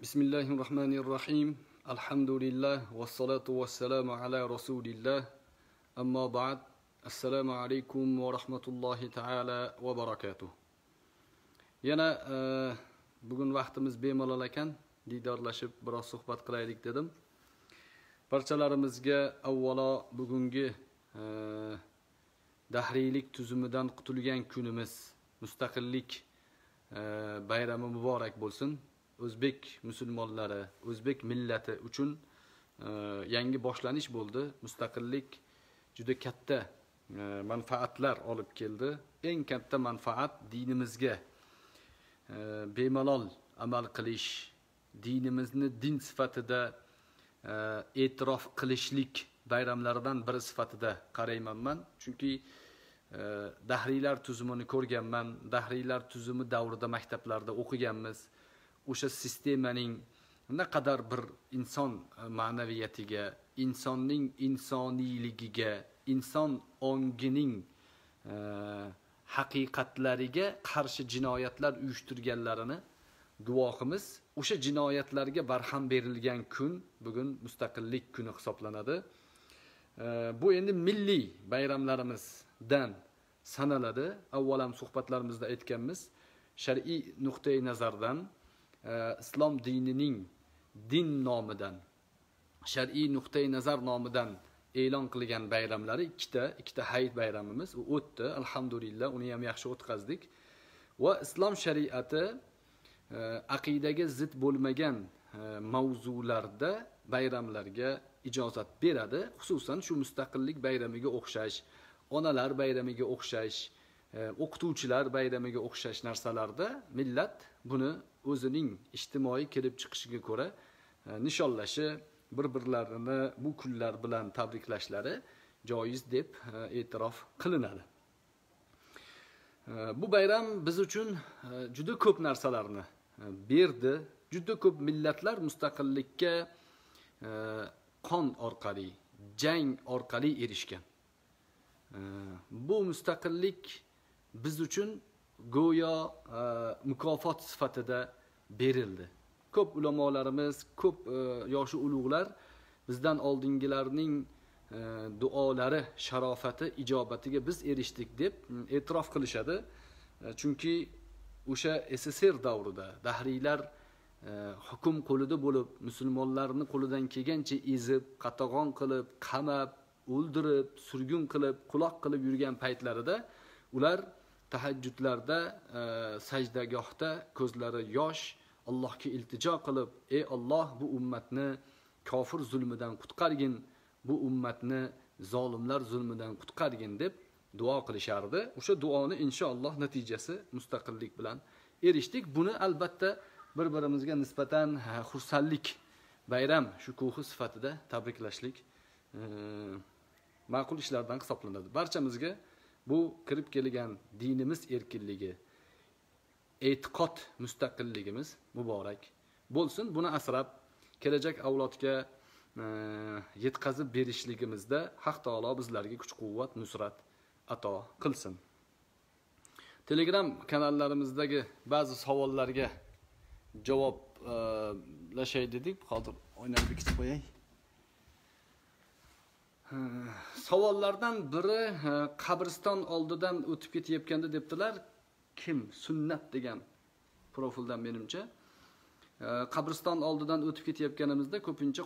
Bismillahirrahmanirrahim. Alhamdulillah wassalatu wassalamu ala rasulillah. Amma ba'd. Assalomu alaykum va rahmatullohi ta'ala va barakatuh. Yana bugun vaqtimiz bemalol ekan, diydorlashib biroz suhbat qilaylik dedim. Barchalarimizga avvalo bugungi dahriylik tuzumidan qutulgan kunimiz, mustaqillik bayrami muborak bo'lsin. O'zbek musulmonlari, o'zbek millati uchun yangi boshlanish bo'ldi. Mustaqillik juda katta manfaatlar olib keldi. Eng katta manfaat dinimizga bemalol amal qilish, dinimizni din sifatida e'tirof qilishlik bayramlaridan biri sifatida qarayman men. Chunki dahriylar tuzumini ko'rganman, dahriylar tuzumi davrida maktablarda o'qiganmiz. O'sha sistemaning naqadar bir inson ma'naviyatiga, insonning insoniyligiga, inson ongining haqiqatlariga qarshi jinoyatlar uyushtirganlarini guvohimiz. O'sha jinoyatlarga barham berilgan kun bugun mustaqillik kuni hisoblanadi. Bu endi milliy bayramlarimizdan sanaladi. Avval ham suhbatlarimizda aytganmiz, shar'iy nuqtai nazardan islom dinining din nomidan, shar'iy nuqtai nazar nomidan e'lon qilgan bayramlari ikkita hayit bayramimiz o'tdi. Alhamdulillah, uni ham yaxshi o'tkazdik. Va islom shariati aqidaga zid bo'lmagan mavzularda bayramlarga ijozat beradi. Xususan shu mustaqillik bayramiga o'xshash, onalar bayramiga o'xshash, o'qituvchilar bayramiga o'xshash narsalarda millat buni o'zining ijtimoiy kelib chiqishiga ko'ra nishonlashi, bir-birlarini bu kunlar bilan tabriklashlari joiz deb e'tirof qilinadi. Bu bayram biz uchun juda ko'p narsalarni berdi. Juda ko'p millatlar mustaqillikka qon orqali, jang orqali erishgan. Bu mustaqillik biz uchun go'yo mukofot sifatida berildi. Ko'p ulamolarimiz, ko'p yoshi ulug'lar bizdan oldingilarning duolari sharofati ijobatiga biz erishdik deb e'tirof qilishadi. Chunki o'sha SSR davrida dahriylar hukm qo'lida bo'lib, musulmonlarni qo'lidan kelgancha ezib, qatag'on qilib, qamab, o'ldirib, surgun qilib, quloq qilib yurgan paytlarida ular tahajjudlarda, sajdagohda ko'zlari yosh Allohga iltijo qilib, ey Alloh, bu ummatni kofir zulmidan qutqargin, bu ummatni zolimlar zulmidan qutqargin deb duo qilishardi. O'sha duoni inshaalloh natijasi mustaqillik bilan erishdik. Buni albatta bir-birimizga nisbatan xursandlik, bayram shukuhi sifatida tabriklashlik ma'qul ishlardan hisoblanadi. Barchamizga bu kirib kelgan dinimiz erkinligi, e'tiqod mustaqilligimiz muborak bo'lsin. Buni asrab kelajak avlodga yetkazib berishligimizda Haq taolo bizlarga kuch-quvvat, nusrat ato qilsin. Telegram kanallarimizdagi ba'zi savollarga javoblashay dedik. Hozir oynani bekitib qo'yay. Savollardan biri qabriston oldidan o'tib ketayotganda debdilar. Kim? Sunnat degan profildan menimcha. Qabriston oldidan o'tib ketayotganimizda ko'pincha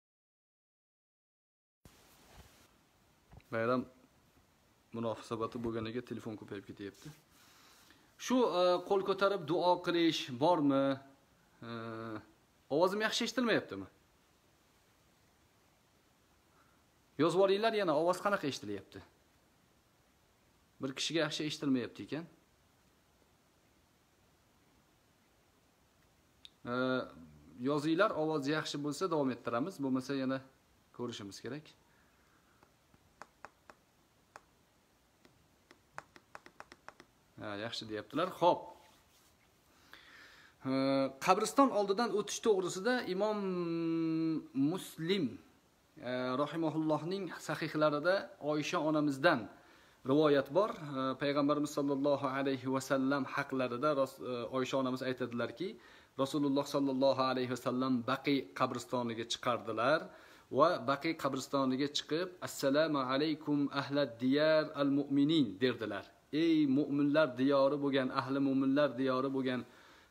bayram munosabati bo'lganiga telefon ko'payib ketyapti. Shu qo'l ko'tarib duo qilish bormi? Ovozim yaxshi eshitilmayaptimi? Yozib olinglar, yana ovoz qanaqa eshitilyapti? Bir kishiga yaxshi eshitilmayapti ekan. Yozinglar, ovoz yaxshi bo'lsa davom ettiramiz, bo'lmasa yana ko'rishimiz kerak. Yaxshi deyaptilar. Xo'p. Qabriston oldidan o'tish to'g'risida Imom Muslim rahimahullohning sahihlarida Oysha onamizdan rivoyat bor. Payg'ambarimiz sollallohu alayhi va sallam haqlarida Oysha onamiz aytadilarki, Rasululloh sallallohu alayhi vasallam Baqi qabristoniga chiqardilar va Baqi qabristoniga chiqib, assalomu alaykum ahlad diyar al mu'minin derdilar. Ey mu'minlar diyori bo'lgan, ahli mu'minlar diyori bo'lgan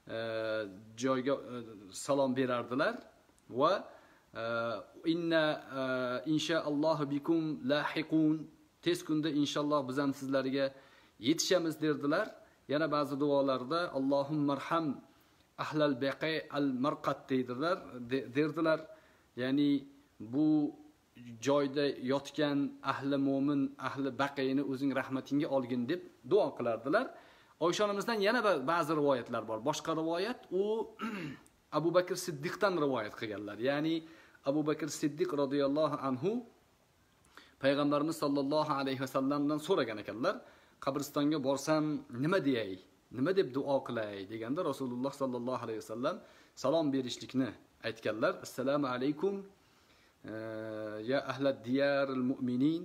joyga salom berardilar va inna inshaalloh bikum lahiqun, tez kunda inshaalloh biz ham sizlarga yetishamiz derdilar. Yana ba'zi duolarda Allohummarham ahlal baqi al marqat derdilar. Ya'ni bu joyda yotgan ahli mo'min, ahli baqiyni o'zing rahmatingga olgin deb duo qilardilar. Oysha onamizdan yana ba'zi rivoyatlar bor. Boshqa rivoyat u Abu Bakr Siddiqdan rivoyat qilganlar. Ya'ni Abu Bakr Siddiq radhiyallohu anhu payg'ambarimiz sollallohu alayhi vasallamdan so'ragan ekanlar, qabristonga borsam nima deyay, nima deb duo qilay deganda Rasululloh sollallohu alayhi vasallam salom berishlikni aytganlar. Assalomu alaykum ya ahlad diyar al mu'minin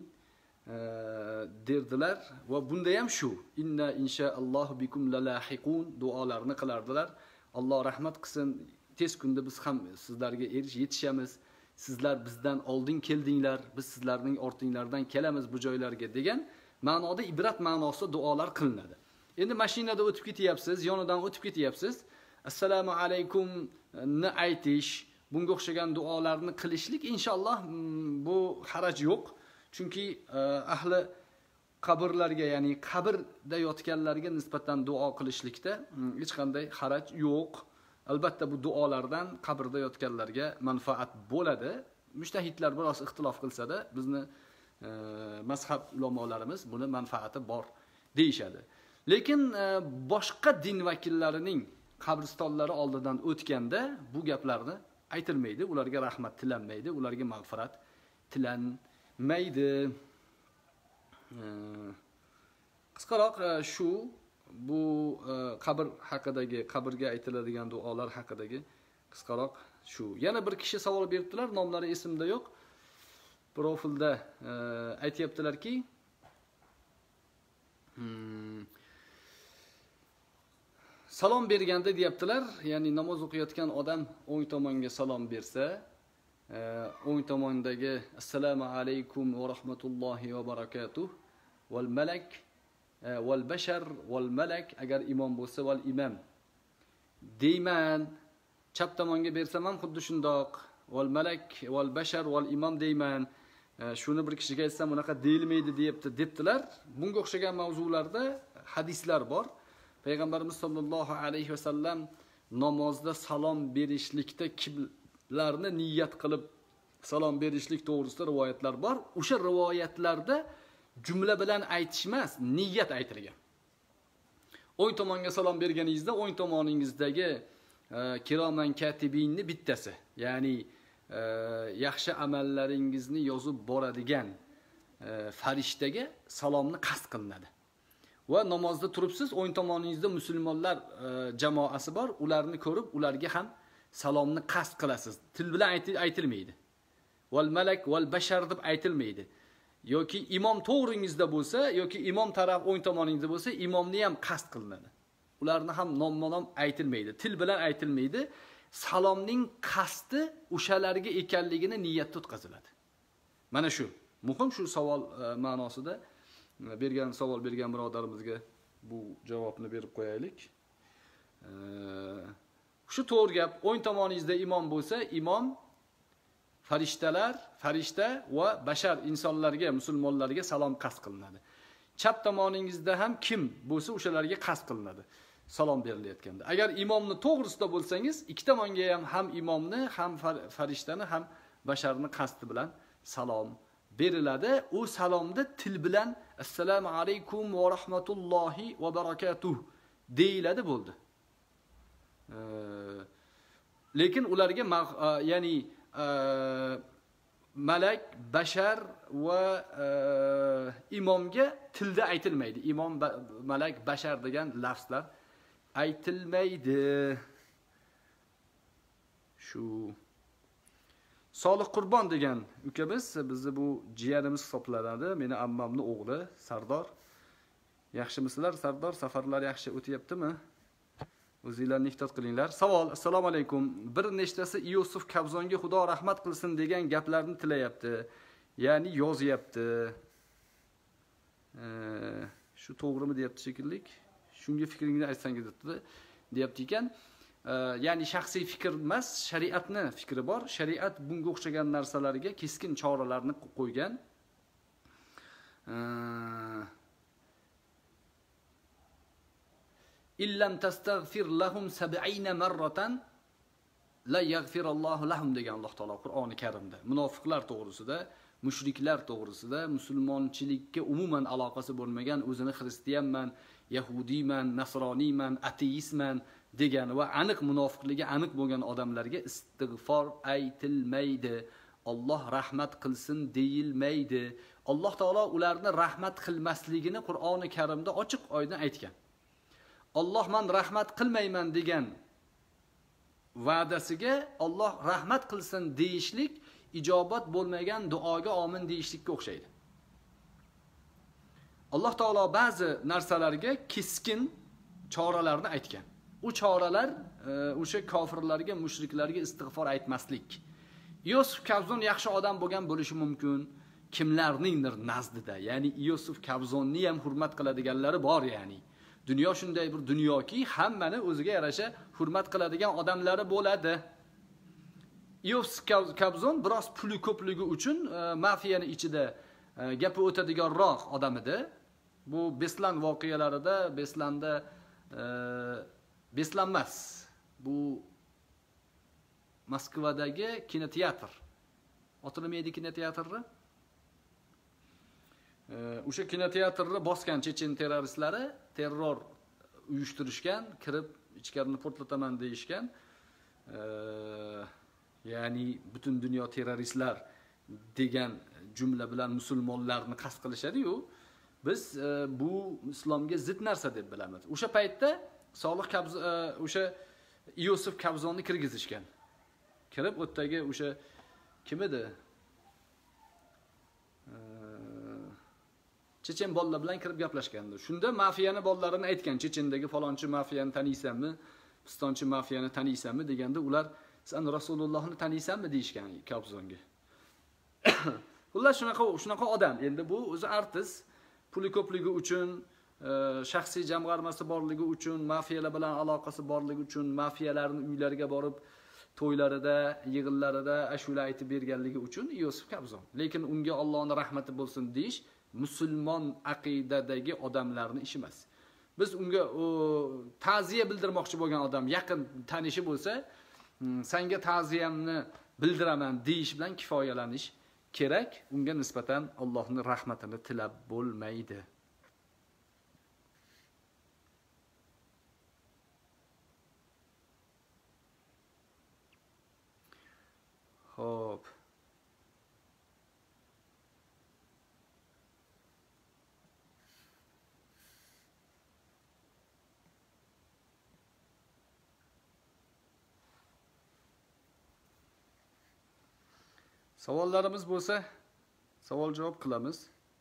derdilar va bunda ham shu inna inshaalloh bikum lalahiqun duolarni qilardilar. Alloh rahmat qilsin, tez kunda biz ham sizlarga yetishamiz. Sizlar bizdan oldin keldinglar, biz sizlarning ortinglardan kelamiz bu joylarga degan ma'noda ibrat ma'nosida duolar qilinadi. Endi mashinada o'tib ketyapsiz, yonidan o'tib ketyapsiz. Assalomu alaykum ni aytish, bunga o'xshagan duolarni qilishlik inshaalloh bu haraj yo'q. Chunki ahli qabrlarga, ya'ni qabrda yotganlarga nisbatan duo qilishlikda hech qanday haraj yo'q. Albatta bu duolardan qabrda yotganlarga manfaat bo'ladi. Mujtahidlar biroz ixtilof qilsa-da, bizni mazhab ulamolarimiz buni manfaati bor deyishadi. Lekin boshqa din vakillarining qabristonlari oldidan o'tganda bu gaplarni aytilmaydi, ularga rahmat tilanmaydi, ularga mag'firat tilanmaydi. Qisqaroq shu bu qabr haqidagi, qabrga aytiladigan duolar haqidagi qisqaroq shu. Yana bir kishi savol beribdilar, nomlari esimda yo'q. Profilda aytayaptilarki, salom berganda deyaptilar, ya'ni namoz o'qiyotgan odam o'ng tomonga salom bersa, o'ng tomondagi assalomu alaykum va rahmatullohi va barakatuh val malak val bashar val malak agar imom bo'lsa val imam deyman. Chap tomonga bersam ham xuddi shundoq val malak val bashar val imom deyman. Shuni bir kishiga aytsam unaqa deyilmaydi debdilar. Bunga o'xshagan mavzularda hadislar bor. Payg'ambarimiz sollallohu alayhi vasallam namozda salom berishlikda kimlarni niyat qilib salom berishlik to'g'risida rivoyatlar bor. O'sha rivoyatlarda jumla bilan aytish emas, niyat aytilgan. O'ng tomonga salom berganingizda o'ng tomoningizdagi kiroman katibinni bittasi, ya'ni yaxshi amallaringizni yozib boradigan farishtaga salomni qasd qilinadi. Va namozda turibsiz, o'ng tomoningizda musulmonlar jamoasi bor, ularni ko'rib, ularga ham salomni qasd qilasiz. Til bilan aytilmaydi. Val malak val bashar deb aytilmaydi. Yoki imom to'g'ringizda bo'lsa, yoki imom taraf o'ng tomoningizda bo'lsa, imomni ham qasd qilinadi. Ularni ham nom-nom aytilmaydi, til bilan aytilmaydi. Salomning qasdi o'shalarga ekanligini niyatda o'tkaziladi. Mana shu muhim, shu savol ma'nosida savol bergan birodarimizga bu javobni berib qo'yaylik. Shu to'g'ri gap. O'ng tomoningizda imom bo'lsa, imom farishta va bashar insonlarga, musulmonlarga salom qasd qilinadi. Chap tomoningizda ham kim bo'lsa, o'shalarga qasd qilinadi salom berilayotganda. Agar imomni to'g'risida bo'lsangiz, ikki tomonga ham imomni, ham farishtani, ham basharni qasdi bilan salom beriladi. U salomda til bilan assalomu alaykum va rahmatullohi va barakatuh deyiladi, bo'ldi. Lekin ularga ya'ni malak, bashar va imomga tilda aytilmaydi. Imom, malak, bashar degan lafzlar aytilmaydi. Shu Solih Qurbon degan ukamiz, bizni bu jiyanimiz hisoblanadi. Meni ammamning o'g'li Sardor. Yaxshimisizlar Sardor? Safarlar yaxshi o'tyaptimi? O'zingizlarni ehtiyot qilinglar. Savol: Assalomu alaykum. Bir nechtasi Yusuf Kabzonga Xudo rahmat qilsin degan gaplarni tilayapti. Ya'ni yozyapti. Shu to'g'rimi deyapti shekilli. Shunga fikringizni aytsangiz deyapti ekan. Ya'ni shaxsiy fikr emas, shariatni fikri bor. Shariat bunga o'xshagan narsalarga keskin choralarni qo'ygan. Illam tastaghfir lahum 70 marratan la yaghfirallohu lahum degan Alloh taolo Qur'oni Karimda. Munofiqlar to'g'risida, mushriklar to'g'risida, musulmonchilikka umuman aloqasi bo'lmagan, o'zini xristianman, yahudiyman, nasroniyman, ateistman degan va aniq munofiqligi aniq bo'lgan odamlarga istig'for aytilmaydi. Alloh rahmat qilsin deyilmaydi. Alloh taolo ularni rahmat qilmasligini Qur'oni Karimda ochiq oydin aytgan. Alloh men rahmat qilmayman degan va'dasiga Alloh rahmat qilsin deyishlik ijobat bo'lmagan duoga omin deyishlikka o'xshaydi. Alloh taolo ba'zi narsalarga keskin choralarni aytgan. U choralar o'sha kofirlarga, mushriklarga istig'for aytmaslik. Yusuf Kabzon yaxshi odam bo'lgan bo'lishi mumkin. Kimlarningdir nazdida, ya'ni Yusuf Kabzonni ham hurmat qiladiganlari bor, ya'ni. Dunyo shunday bir dunyoki, hammani o'ziga yarasha hurmat qiladigan odamlari bo'ladi. Yusuf Kabzon biroz puli ko'pligi uchun mafiyani ichida gapi o'tadiganroq odam edi. Bu Beslan voqealarida, Beslan emas. Bu Moskvadagi kinoteatr. Otilmaydi kinoteatrni? O'sha kinoteatrni bosgan chechen terroristlari terror uyushtirishgan, kirib ichkarini portlataman deyishgan. Ya'ni butun dunyo terroristlar degan jumla bilan musulmonlarni qasd qilishadi-yu, biz bu islomga zid narsa deb bilamiz. O'sha paytda o'sha Yusuf Kabzonni kirgizishgan. Kirib o'tdagi o'sha kim edi? Chechen bolalar bilan kirib gaplashgandi. Shunda mafiyani bolalarini aytgan, Chechendagi falonchi mafiyani taniysanmi, pistonchi mafiyani taniysanmi deganda ular sen Rasulullohni taniysanmi deyishgan Kabzonga. Ular shunaqa odam. Endi bu o'zi artist, puli ko'pligi uchun, shaxsiy jamg'armasi borligi uchun, mafiyalar bilan aloqasi borligi uchun, mafiyalarning uylariga borib to'ylarida, yig'inlarida ashula aytib berganligi uchun Yusuf Kabzon. Lekin unga Allohning rahmati bo'lsin deyish musulmon aqidadagi odamlarning ishi emas. Biz unga ta'ziya bildirmoqchi bo'lgan odam yaqin tanishi bo'lsa, senga ta'ziyamni bildiraman deyish bilan kifoyalanish kerak. Unga nisbatan Allohning rahmatini tilab bo'lmaydi. Xo'p. Savollarimiz bo'lsa, savol javob qilamiz.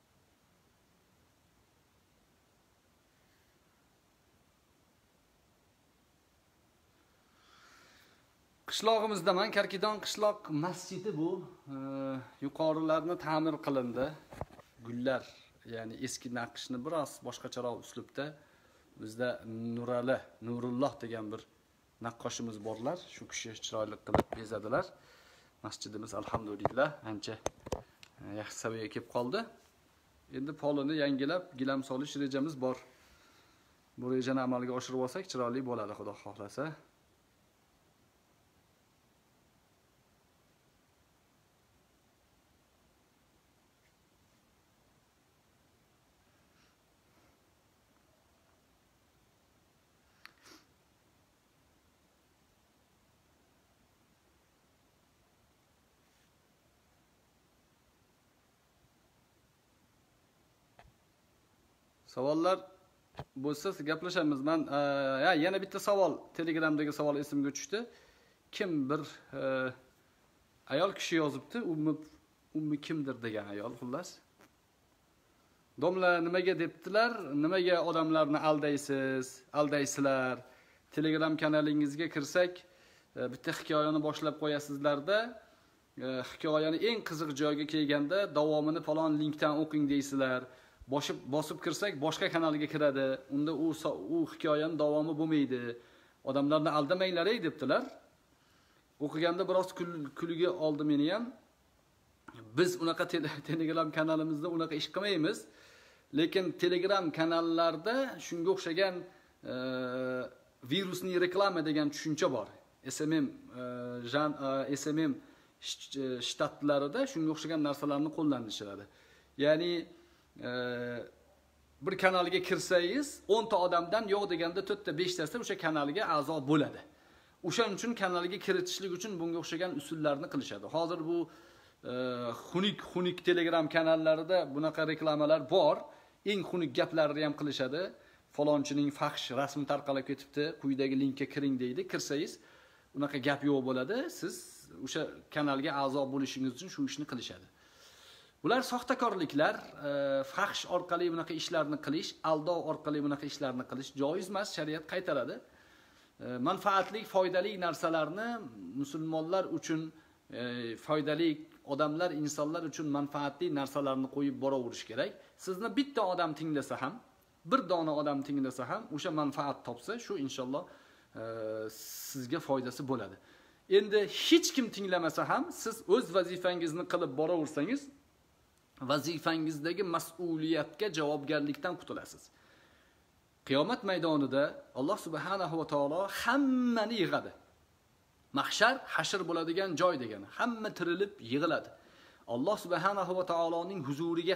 Qishlog'imizdaman, Karkidon qishloq masjidi bu. Yuqorilarni ta'mir qilindi. Gullar, ya'ni eski naqshni biroz boshqacharoq uslubda. Bizda Nurulloh degan bir naqqoshimiz borlar. Shu kishi chiroyli qilib bezadilar. Masjidimiz alhamdulillah ancha yaxshi saviyaga kelib qoldi. Endi polini yangilab, gilam solish rejamiz bor. Bu rejani amalga oshirib olsak chiroyli bo'ladi, Xudo xohlasa. Savollar bo'lsa gaplashamiz. Men yana bitta savol, Telegramdagi savol esimga tushdi. Kim bir ayol kishi yozibdi, ummi kimdir degan ayol, xullas. Domla nimaga debdilar? Nimaga odamlarni aldaysizlar? Telegram kanalingizga kirsak, bitta hikoyani boshlab qo'yasizlarda, hikoyani eng qiziq joyga kelganda davomini falon linkdan o'qing deysizlar. Bosib kirsak boshqa kanalga kiradi. Unda u hikoyaning davomi bo'lmaydi. Odamlarni aldamanglar debdilar. O'qiganda biroz kulgi oldi meni ham. Biz unaqa Telegram kanalimizda unaqa ish qilmaymiz. Lekin Telegram kanallarda shunga o'xshagan virusning reklama degan tushuncha bor. SMM shtatlarida shunga o'xshagan narsalarni qo'llanishadi. Ya'ni bir kanalga kirsangiz 10 ta odamdan yo'q deganda 4 ta 5 tasi o'sha kanalga a'zo bo'ladi. O'shaning uchun kanalga kiritishlik uchun bunga o'xshagan usullarni qilishadi. Hozir bu xunuk Telegram kanallarida bunaqa reklamalar bor. Eng xunuk gaplarni ham qilishadi. Falonchining fahsh rasmi tarqalib ketibdi, quyidagi linkka kiring deydi. Kirsangiz unaqa gap yo'q bo'ladi. Siz o'sha kanalga a'zo bo'lishingiz uchun shu ishni qilishadi. Bular soxtakorliklar, fahsh orqali bunaqa ishlarni qilish, aldov orqali bunaqa ishlarni qilish joiz emas, shariat qaytaradi. Manfaatli, foydali narsalarni musulmonlar uchun foydali, odamlar, insonlar uchun manfaatli narsalarni qo'yib boraverish kerak. Sizni bitta odam tinglasa ham, bir dona odam tinglasa ham o'sha manfaat topsa, shu inshaalloh sizga foydasi bo'ladi. Endi hech kim tinglamasa ham siz o'z vazifangizni qilib boraversangiz, vazifangizdagi mas'uliyatga javobgarlikdan qutulasiz. Qiyomat maydonida Alloh subhanahu va taolo hammani yig'adi. Mahshar hashr bo'ladigan joy degani. Hamma tirilib yig'iladi. Alloh subhanahu va taoloning huzuriga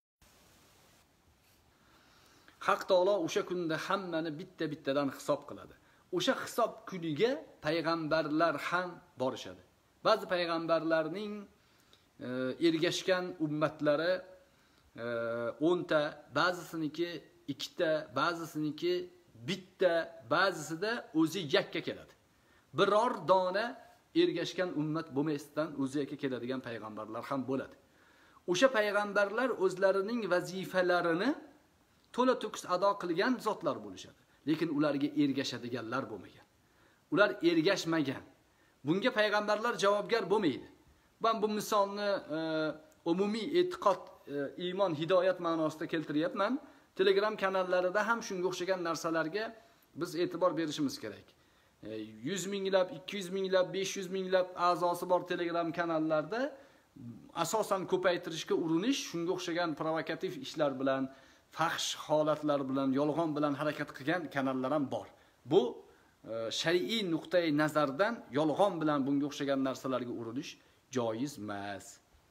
Haq taolo o'sha kunda hammani bitta-bittadan hisob qiladi. O'sha hisob kuniga payg'ambarlar ham borishadi. Ba'zi payg'ambarlarning ergashgan ummatlari 10 ta, ba'zisiniki 2 ta, ba'zisiniki bitta, ba'zisida o'zi yakka keladi. Biror dona ergashgan ummat bo'lmasdan o'zi yakka keladigan payg'ambarlar ham bo'ladi. O'sha payg'ambarlar o'zlarining vazifalarini to'la to'kis ado qilgan zotlar bo'lishadi. Lekin ularga ergashadiganlar bo'lmagan. Ular ergashmagan. Bunga payg'ambarlar javobgar bo'lmaydi. Ben bu misolni umumiy e'tiqod, iymon, hidoyat ma'nosida keltiryapman. Telegram kanallarida ham shunga o'xshagan narsalarga biz e'tibor berishimiz kerak. 100 minglab, 200 minglab, 500 minglab a'zosi bor Telegram kanallarda asosan ko'paytirishga urinish, shunga o'xshagan provokativ ishlar bilan, fahsh holatlar bilan, yolg'on bilan harakat qilgan kanallar ham bor. Bu shar'iy nuqtai nazardan yolg'on bilan bunga o'xshagan narsalarga urinish joiz emas.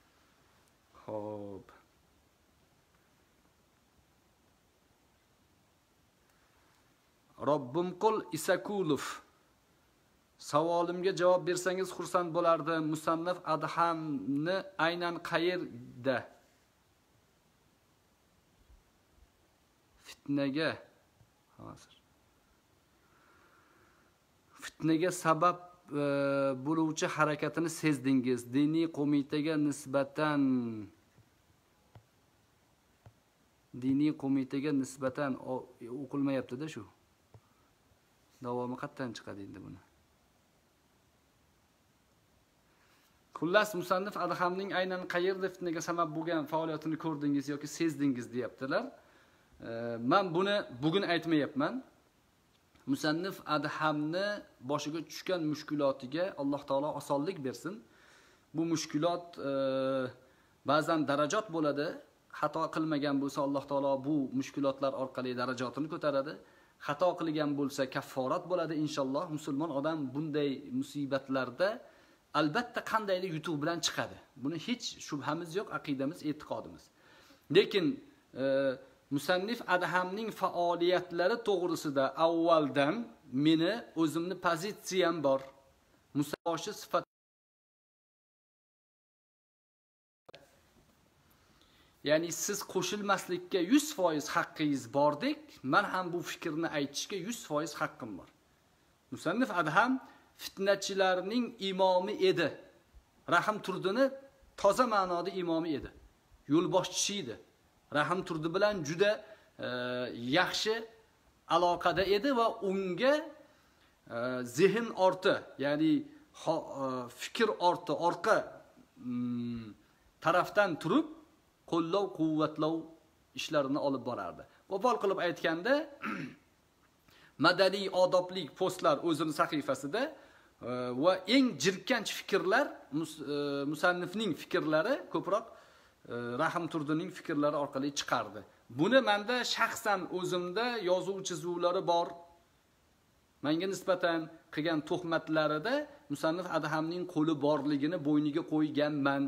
Xo'p. Robbimqul Isakulov. Savolimga javob bersangiz xursand bo'lardim. Musannaf Adhamni aynan qayerda? Fitnaga sabab bo'luvchi harakatini sezdingiz. Diniy qo'mitaga nisbatan o'qilmayapti-da shu. Davomi qayerdan chiqadi endi buni? Xullas, musannif Adhamning aynan qayerda fitnaga sabab bo'lgan faoliyatini ko'rdingiz yoki sezdingiz deyaptilar. Men buni bugun aytmayapman. Musannif Adhamni boshiga tushgan mushkulotiga Alloh taolo osonlik bersin. Bu mushkulot ba'zan darajat bo'ladi. Xato qilmagan bo'lsa Alloh taolo bu mushkulotlar orqali darajatini ko'taradi. Xato qilgan bo'lsa kafforat bo'ladi inshaalloh. Musulmon odam bunday musibatlarda albatta qandaylik yutuq bilan chiqadi. Buni hech shubhamiz yo'q, aqidamiz, e'tiqodimiz. Lekin musannif Adhamning faoliyatlari to'g'risida avvaldan meni o'zimni pozitsiyam bor. Musaboshi sifat. Ya'ni siz qo'shilmaslikka 100% haqqingiz bordek, men ham bu fikrni aytishga 100% haqqim bor. Musannif Adham fitnachilarning imomi edi. Rahim Turdini toza ma'noda imomi edi. Yo'lboshchisi edi. Rahim Turdi bilan juda yaxshi aloqada edi va unga zehn orti, ya'ni fikr orti, orqa tarafdan turib qo'llov-quvvatlov ishlarini olib borardi. Qo'pol qilib aytganda, madaniy odoblik postlar o'zining sahifasida va eng jirkanch fikrlar musannifning fikrlari ko'proq Rahim Turdining fikrlari orqali chiqardi. Buni menda shaxsan o'zimda yozuv chizuvlari bor. Menga nisbatan qilgan tuhmatlarida musannif Adhamning qo'li borligini bo'yniga qo'yganman.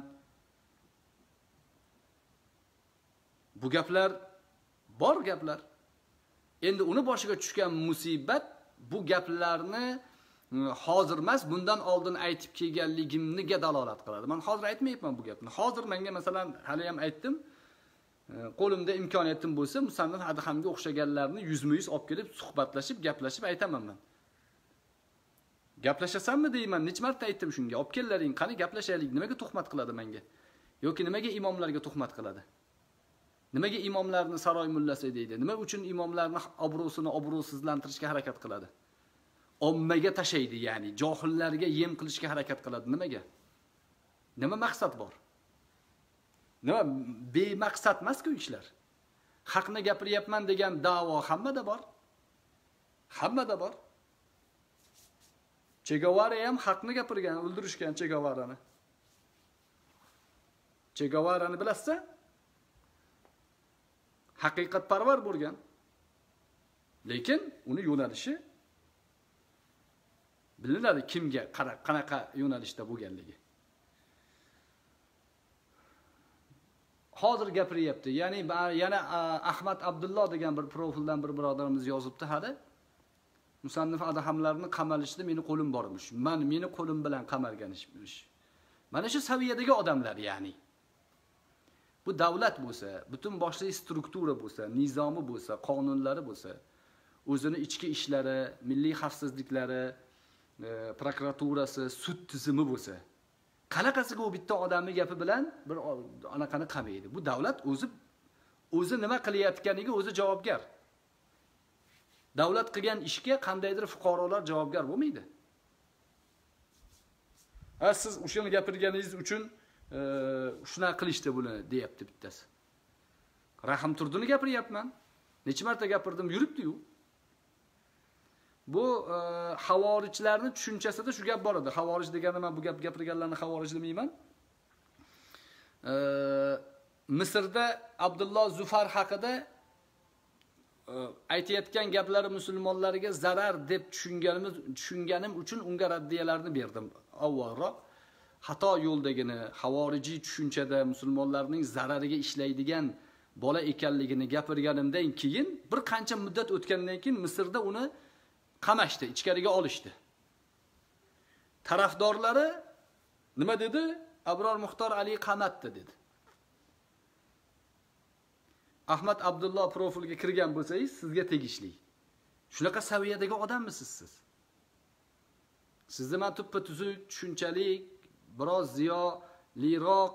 Bu gaplar bor gaplar. Endi uni boshiga tushgan musibat bu gaplarni hozir emas, bundan oldin aytib kelganligimga dalolat qiladi. Men hozir aytmayapman bu gapni. Hozir menga masalan hali ham aytdim, qo'limda imkoniyatim bo'lsa, musannif Adhamga o'xshaganlarni yuzma-yuz olib kelib suhbatlashib, gaplashib aytaman men. Gaplashasanmi deyman, necha marta aytdim shunga. Olib kellaring, qani gaplashaylik. Nimaga tuhmat qiladi menga? Yoki nimaga imomlarga tuhmat qiladi? Nimaga imomlarni saroy mullasi deydi? Nima uchun imomlarni obro'sini obro'sizlantirishga harakat qiladi? Ommaga tashaydi, ya'ni johillarga yem qilishga harakat qiladi. Nimaga? Nima maqsad bor? Nima bemaqsad emas-ku ishlar. Haqni gapiryapman degan da'vo hammada bor. Hammada bor. Che Guevara ham haqni gapirgan, o'ldirishgan Che Guevarani. Che Guevarani bilasizmi? Haqiqatparvar bo'lgan. Lekin uni yo'nalishi bilinadi, kimga qanaqa yo'nalishda bo'lganligi. Hozir gapiryapti. Ya'ni yana Ahmad Abdulloh degan bir profildan bir birodarimiz yozibdi hali. Musannif Adhamlarni qamalishda meni qo'lim bormish. Meni qo'lim bilan qamalganishmish. Mana shu saviyadagi odamlar, ya'ni bu davlat bo'lsa, butun boshli struktura bo'lsa, nizomi bo'lsa, qonunlari bo'lsa, o'zini ichki ishlari, milliy xavfsizliklari, prokuraturasi, sud tizimi bo'lsa, qanaqasiga u bitta odamning gapi bilan bir anaqani qamaydi. Bu davlat o'zi nima qilayotganiga o'zi javobgar. Davlat qilgan ishga qandaydir fuqarolar javobgar bo'lmaydi. Siz o'shani gapirganingiz uchun shuna qilishdi buni deyapti bittasi. Rahim Turdini gapiryapman. Necha marta gapirdim, yuribdi-yu. Bu havorijlarning tushunchasida shu gap bor edi. Havorij degani men bu gap gapirganlarni havorij demayman. Misrda Abdulloh Zufar haqida aytayotgan gaplari musulmonlarga zarar deb tushunganim uchun unga raddiyalarni berdim. Avvalroq xato yo'ldagini, havorijiy tushunchada musulmonlarning zarariga ishlaydigan bola ekanligini gapirganimdan keyin bir qancha muddat o'tgandan keyin Misrda uni qamashdi, ichkariga olishdi. Tarafdorlari nima dedi? Abror Muxtor Ali qamatdi dedi. Ahmad Abdulloh profilga kirgan bo'lsangiz, sizga tegishli. Shunaqa saviyadagi odammisiz siz? Sizni men tuppa-tuzuk, tushunchalik, biroz ziyoliroq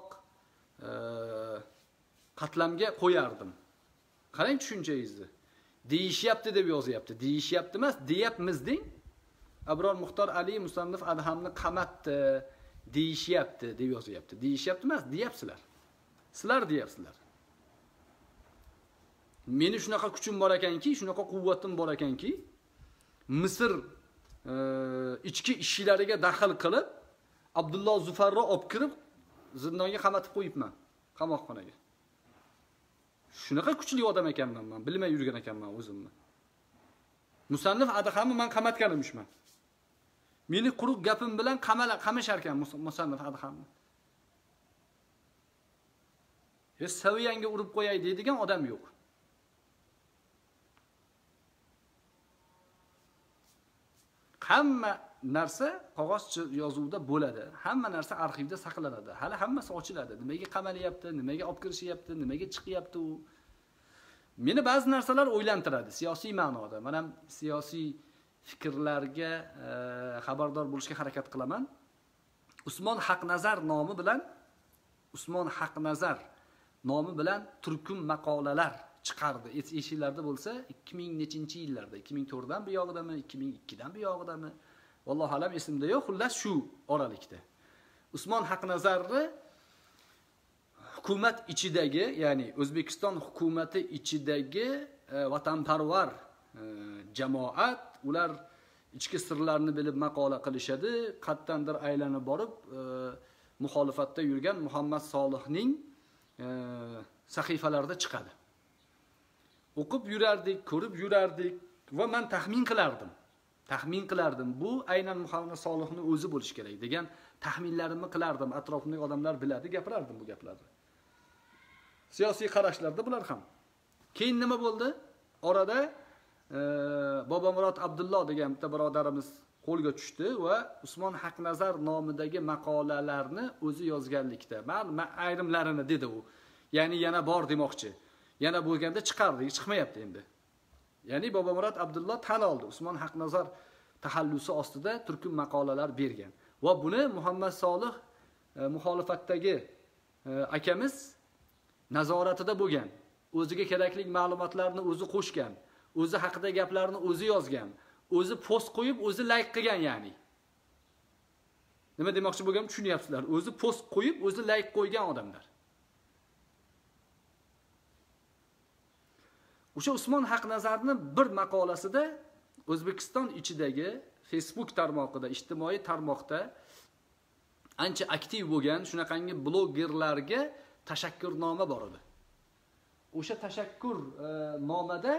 qatlamga qo'yardim. Qarang tushunchangizni. Deyishyapti deb yozyapti. Deyishyapti emas, deyapmiz deng. Abror Muxtor Ali musannif Adhamni qamatdi, deyishyapti deb yozyapti. Deyishyapti emas, deyapsizlar. Sizlar deyapsizlar. Meni shunaqa kuchim bor ekanki, shunaqa quvvatim bor ekanki, Misr ichki ishlariga daxl qilib, Abdulloh Zufarni olib kirib zindonga qamatib qo'yibman, qamoqxonaga. Shunaqa kuchli odam ekanman men, bilmay yurgan ekanman o'zimni. Musannif Adhamni men qamatganimishman. Meni quruq gapim bilan qamashar ekan musannif Adhamni. Saviyanga urib qo'yay deydigan odam yo'q. Hamma narsa qog'oz yozuvda bo'ladi. Hamma narsa arxivda saqlanadi. Hali hammasi ochiladi. Nimaga qamalyapti, nimaga olib kirishyapti, nimaga chiqyapti u. Meni ba'zi narsalar o'ylantiradi siyosiy ma'noda. Men ham siyosiy fikrlarga xabardor bo'lishga harakat qilaman. Usmon Haqnazar nomi bilan Turkum maqolalar chiqardi. Eshiklarda bo'lsa 2000 nechinchi yillarda, 2004 dan bu yog'idami, 2002 dan bu yog'idami? Vallohu alam esimda yo'q, xullas shu oralikda. Usmon Haqnazarni hukumat ichidagi, ya'ni O'zbekiston hukumati ichidagi vatanparvar jamoat, ular ichki sirlarni bilib maqola qilishadi, qattandir aylanib borib muxolifatda yurgan Muhammad Solihning sahifalarida chiqadi. O'qib yurardik, ko'rib yurardik va men taxmin qilardim. Bu aynan Muhammad Solihning o'zi bo'lish kerak degan taxminlarimni qilardim. Atrofimdagi odamlar biladi, gapirardim bu gaplarni. Siyosiy qarashlarda bular ham. Keyin nima bo'ldi? Orada Bobomurod Abdulloh degan bitta birodarimiz qo'lga tushdi va Usmon Haqnazar nomidagi maqolalarni o'zi yozganlikda. Men ayrimlarini dedi u. Ya'ni yana bor demoqchi. Yana bo'lganda chiqardi, chiqmayapti endi. Ya'ni Bobomurod Abdulloh tan oldi. Usmon Haqnazar tahallusi ostida turkum maqolalar bergan. Va buni Muhammad Solih muxolifatdagi akamiz nazoratida bo'lgan. O'ziga kerakli ma'lumotlarni o'zi qo'shgan. O'zi haqida gaplarni o'zi yozgan. O'zi post qo'yib, o'zi like qilgan ya'ni. Nima demoqchi bo'lgan tushunyapsizlar? O'zi post qo'yib, o'zi like qo'ygan odamlar. O'sha Usmon Haqnazarni bir maqolasida O'zbekiston ichidagi Facebook tarmog'ida, ijtimoiy tarmoqda ancha aktiv bo'lgan shunaqangi blogerlarga tashakkurnoma bor edi. O'sha tashakkur nomada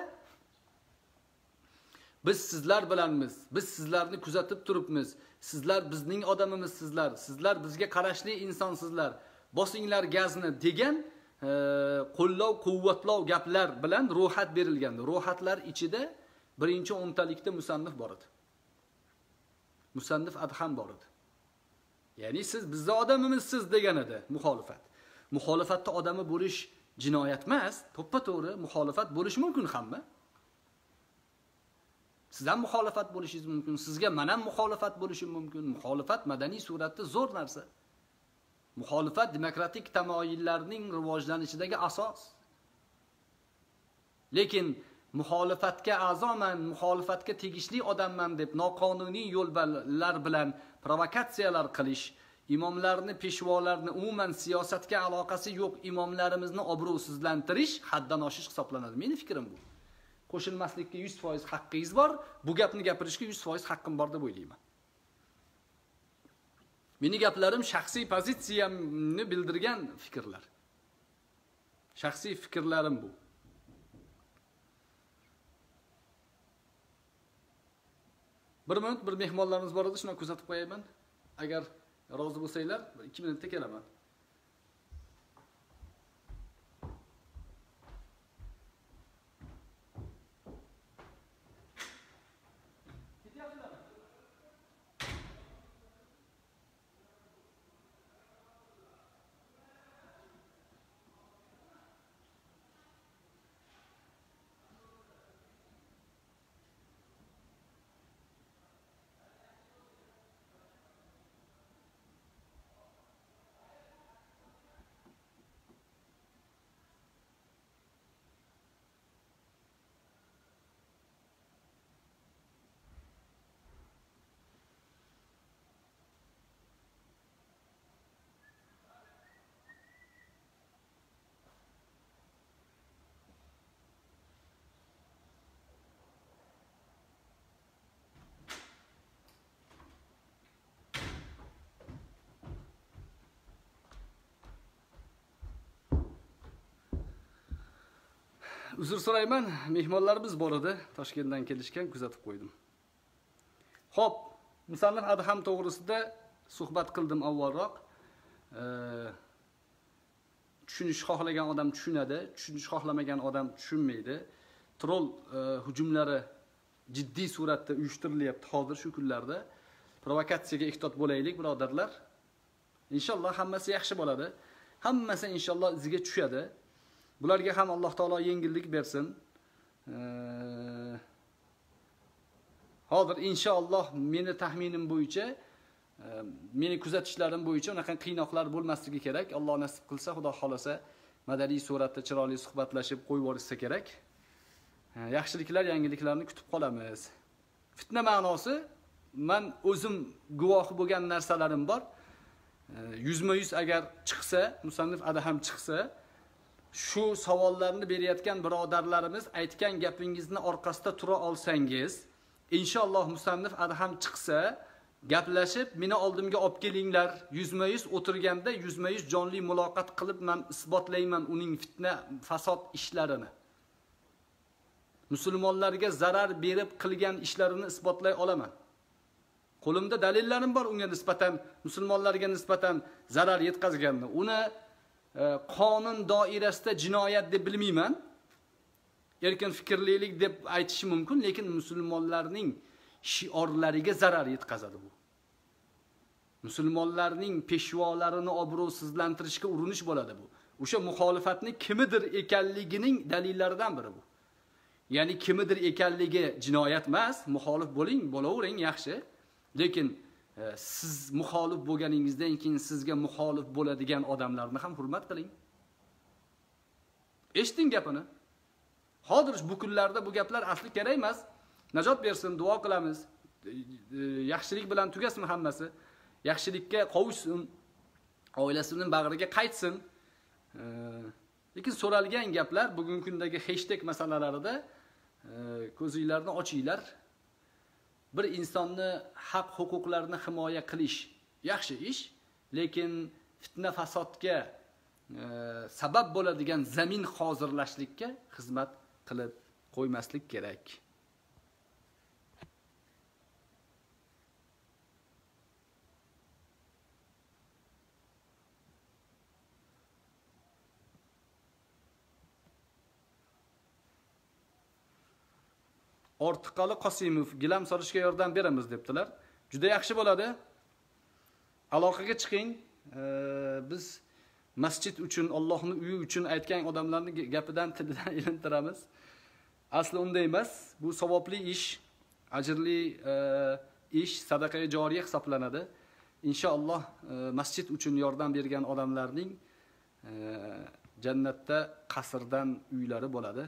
biz sizlar bilanmiz, biz sizlarni kuzatib turibmiz, sizlar bizning odamimizsizlar, sizlar bizga qarashli insonsizlar, bosinglar gazni degan qo'llov-quvvatlov gaplar bilan ro'yxat berilgandi. Ro'yxatlar ichida birinchi 10talikda musannif bor edi. Musannif Adham bor edi. Ya'ni siz bizning odamimizsiz degan edi muxolifat. Muxolifatda odami bo'lish jinoyat emas, to'ppa-to'g'ri muxolifat bo'lish mumkin hamma. Siz ham muxolifat bo'lishingiz mumkin, sizga men ham muxolifat bo'lishim mumkin. Muxolifat madaniy suratda zo'r narsa. Muxolifat demokratik tamoyillarning rivojlanishidagi asos. Lekin muxolifatga a'zoman, muxolifatga tegishli odamman deb noqonuniy yo'llar bilan provokatsiyalar qilish, imomlarni, peshvolarni, umuman siyosatga aloqasi yo'q imomlarimizni obro'sizlantirish haddan oshish hisoblanadi. Meni fikrim bu. Qo'shilmaslikka 100% haqqingiz bor, bu gapni gapirishga 100% haqqim bor deb o'ylayman. Meni gaplarim shaxsiy pozitsiyamni bildirgan fikrlar. Shaxsiy fikrlarim bu. Bir minut bir mehmonlarimiz bor edi, shuni kuzatib qo'yayman. Agar rozi bo'lsanglar, 2 minutda kelaman. Uzr so'rayman, mehmonlarimiz bor edi, Toshkentdan kelishgan, kuzatib qo'ydim. Xo'p, musannif Adham to'g'risida suhbat qildim avvalroq. Tushunish xohlagan odam tushunadi, tushunish xohlamagan odam tushunmaydi. Troll hujumlari jiddiy suratda uyushtirilyapti hozir shu kunlarda. Provokatsiyaga ehtiyot bo'laylik, birodarlar. Inshaalloh hammasi yaxshi bo'ladi. Hammasi inshaalloh iziga tushadi. Bularga ham Alloh taolo yengillik bersin. Hozir inshaalloh meni taxminim bo'yicha, meni kuzatishlarim bo'yicha unaqa qiynoqlar bo'lmasligi kerak. Alloh nasib qilsa, Xudo xolasa madaniy suratda chiroyli suhbatlashib qo'yib yuborishsa kerak. Yaxshiliklar, yangiliklarni kutib qolamiz. Fitna ma'nosi, men o'zim guvohi bo'lgan narsalarim bor. 100% agar chiqsa, musannif adaham chiqsa, shu savollarni berayotgan birodarlarimiz aytgan gapingizni orqasida tura olsangiz, inshaalloh musannif adaham chiqsa, gaplashib, meni oldimga olib kelinglar. 100% o'tirganda 100% jonli muloqot qilib men isbotlayman uning fitna, fasod ishlarini. Musulmonlarga zarar berib qilgan ishlarini isbotlay olaman. Qo'limda dalillarim bor unga nisbatan, musulmonlarga nisbatan zarar yetkazganini. Uni qonun doirasida jinoyat deb bilmayman. Erkin fikrlilik deb aytish mumkin, lekin musulmonlarning shiorlariga zarar yetkazadi bu. Musulmonlarning peshvolarini obro'sizlantirishga urinish bo'ladi bu. O'sha muxolifatning kimidir ekanligining dalillaridan biri bu. Ya'ni kimidir ekanligi jinoyat emas, muxolif bo'ling, bo'lavering yaxshi. Lekin siz muxolif bo'lganingizdan keyin sizga muxolif bo'ladigan odamlarni ham hurmat qiling. Eshiting gapini. Hozir bu kunlarda bu gaplar asli kerak emas. Najot bersin, duo qilamiz. Yaxshilik bilan tugasin hammasi. Yaxshilikka qovushsin. Oilasining bag'riga qaytsin. Lekin so'ralgan gaplar bugungi kundagi hashtag masalalarida ko'zinglarni ochinglar. Bir insonni haq huquqlarini himoya qilish yaxshi ish, lekin fitna fasodga sabab bo'ladigan zamin hozirlashlikka xizmat qilib qo'ymaslik kerak. Ortiqali Qosimov gilam solishga yordam beramiz debdilar. Juda yaxshi bo'ladi. Aloqaga chiqing. Biz masjid uchun, Allohning uyi uchun aytgan odamlarni gapidan, tilidan ilintiramiz. Asli unday emas. Bu savobli ish, ajrli ish, sadaqa joriy hisoblanadi. Inshaalloh masjid uchun yordam bergan odamlarning jannatda qasrdan uylari bo'ladi.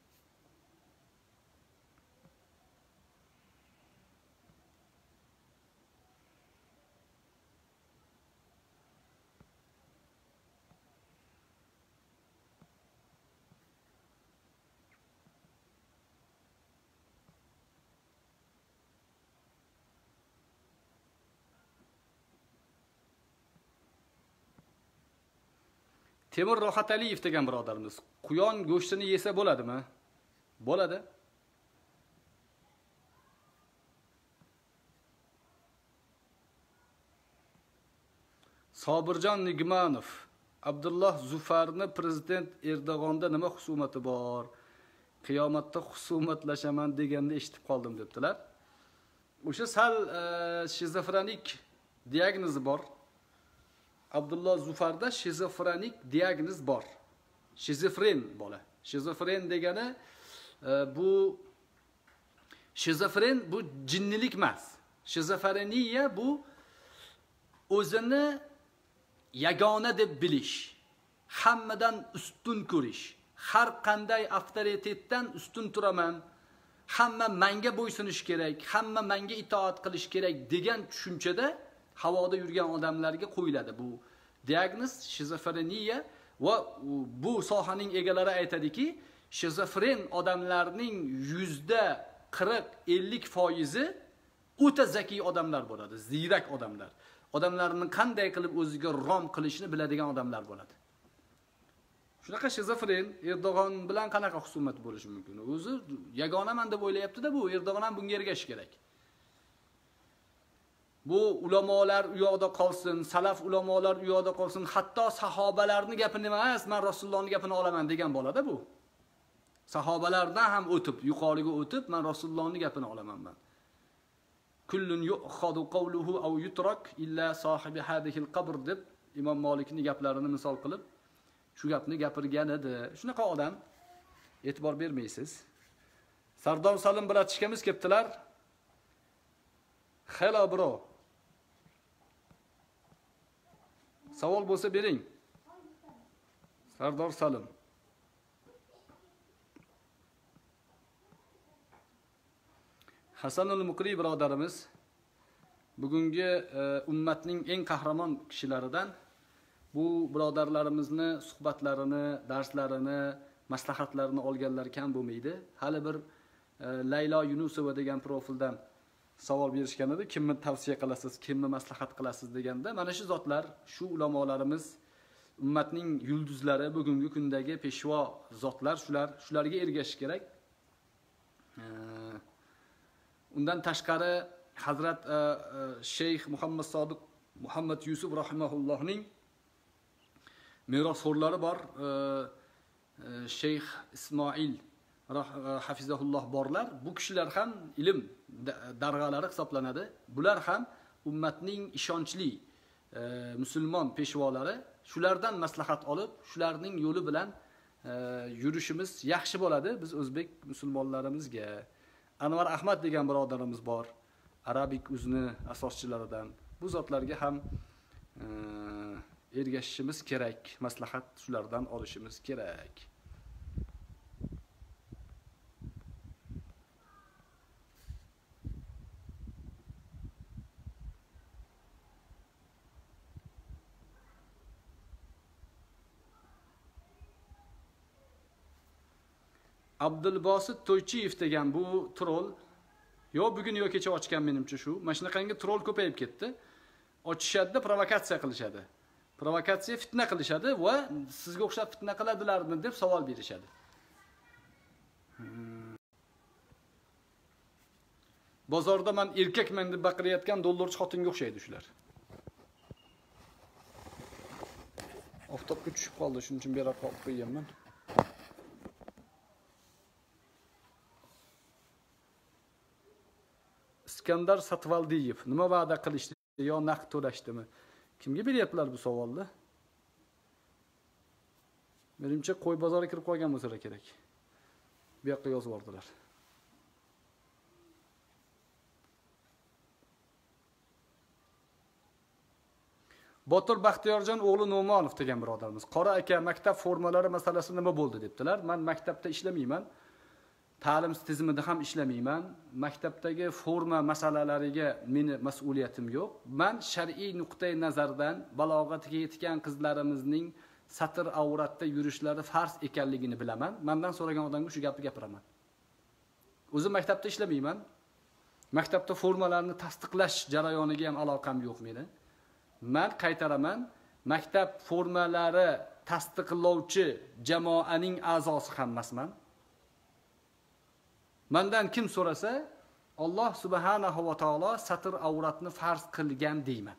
Temur Rohataliyev degan birodarimiz, quyon go'shtini yesa bo'ladimi? Bo'ladi. Sobirjon Nigmanov, Abdulloh Zufarni prezident Erdo'g'onda nima xusumati bor? Qiyomatda xusumatlashaman deganda eshitib qoldim debdilar. O'sha sal shizofrenik diagnozi bor. Abdulloh Zufarda shizofrenik diagnoz bor. Shizofren bola. Shizofren degani bu shizofren bu jinnilik emas. Shizofreniya bu o'zini yagona deb bilish, hammadan ustun ko'rish, har qanday avtoritetdan ustun turaman, hamma menga bo'ysunish kerak, hamma menga itoat qilish kerak degan tushunchada havoda yurgan odamlarga qo'yiladi bu diagnoz shizofreniya. Va bu sohaning egalari aytadiki, shizofren odamlarning %40-50% o'ta zakiy odamlar bo'ladi, ziyrak odamlar. Odamlarni qanday qilib o'ziga rom qilishni biladigan odamlar bo'ladi. Shunaqa shizofren Erdo'g'on bilan qanaqa husumat bo'lishi mumkin? O'zi yagonaman deb o'ylayapti-da, bu Erdo'g'on ham bunga ergashish kerak. Bu ulamolar u yoqda qolsin, salaf ulamolar u yoqda qolsin, hatto sahobalarning gapini emas, men Rasulullohning gapini olaman degan bo'ladi bu. Sahobalardan ham o'tib, yuqoriga o'tib, men Rasulullohning gapini olaman men. Kullun yu'khadu qawluhu aw yutrak illa sohibi hadhihi al-qabr deb Imom Malikning gaplarini misol qilib shu gapni gapirgan edi. Shunaqa odam e'tibor bermaysiz. Sardor Salim bilatishkamiz kelibdilar. Hello bro. Savol bo'lsa bering. Sardor Salim. Hasanul Muqri birodarimiz bugungi ummatning eng qahramon kishilaridan. Bu birodarlarimizni suhbatlarini, darslarini, maslahatlarini olganlar kam bo'lmaydi. Hali bir Laylo Yunusova degan profildan savol berishgan edi. Kimni tavsiya qilasiz, kimni maslahat qilasiz deganda, mana shu zotlar, shu ulamolarimiz, ummatning yulduzlari, bugungi kundagi peshvo zotlar, shularga ergashish kerak. Undan tashqari Hazrat Sheyx Muhammad Sodiq Muhammad Yusuf rahimahullohning merosxo'rlari bor. Sheyx Ismoil hafizahulloh borlar. Bu kishilar ham ilm darg'alari hisoblanadi. Bular ham ummatning ishonchli musulmon peshvolari. Shulardan maslahat olib, shularning yo'li bilan yurishimiz yaxshi bo'ladi biz o'zbek musulmonlarimizga. Anvar Ahmad degan birodarimiz bor. Arabik uzni asoschilaridan. Bu zotlarga ham ergashishimiz kerak, maslahat shulardan olishimiz kerak. Abdulbosit To'ychiyev degan bu troll yo bugun yo kecha ochgan menimcha shu. Mana shunaqangi troll ko'payib ketdi. Ochishadi, provokatsiya qilishadi. Provokatsiya, fitna qilishadi va sizga o'xshab fitna qiladilarmi deb savol berishadi. Bozorda men erkakman deb baqirayotgan dollarchi xotinga o'xshaydi shular. Oftobga tushib qoldi, shuning uchun berib qo'yganman. Iskandar Satvaldiyev nima va'da qilishdi yo naqd to'lashdimi? Kimga beryaptilar bu savolni? Menimcha qo'y bozoriga kirib qolgan bo'lsa kerak. Bu yoqqa yozib yubordilar. Botir Baxtiyorjon o'g'li No'monov degan birodarimiz. Qora aka, maktab formalari masalasi nima bo'ldi debdilar. Men maktabda ishlamayman. Ta'lim tizimida ham ishlamayman. Maktabdagi forma masalalariga meni mas'uliyatim yo'q. Men shar'iy nuqtai nazardan balog'atga yetgan qizlarimizning satr avratda yurishlari farz ekanligini bilaman. Mendan so'ragan odamga shu gapni gapiraman. O'zim maktabda ishlamayman. Maktabda formalarni tasdiqlash jarayoniga ham aloqam yo'q meni. Men qaytaraman, maktab formalari tasdiqlovchi jamoaning a'zosi ham emasman. Mendan kim so'rasa, Alloh subhanahu va taolo satr avratni farz qilgan deyman.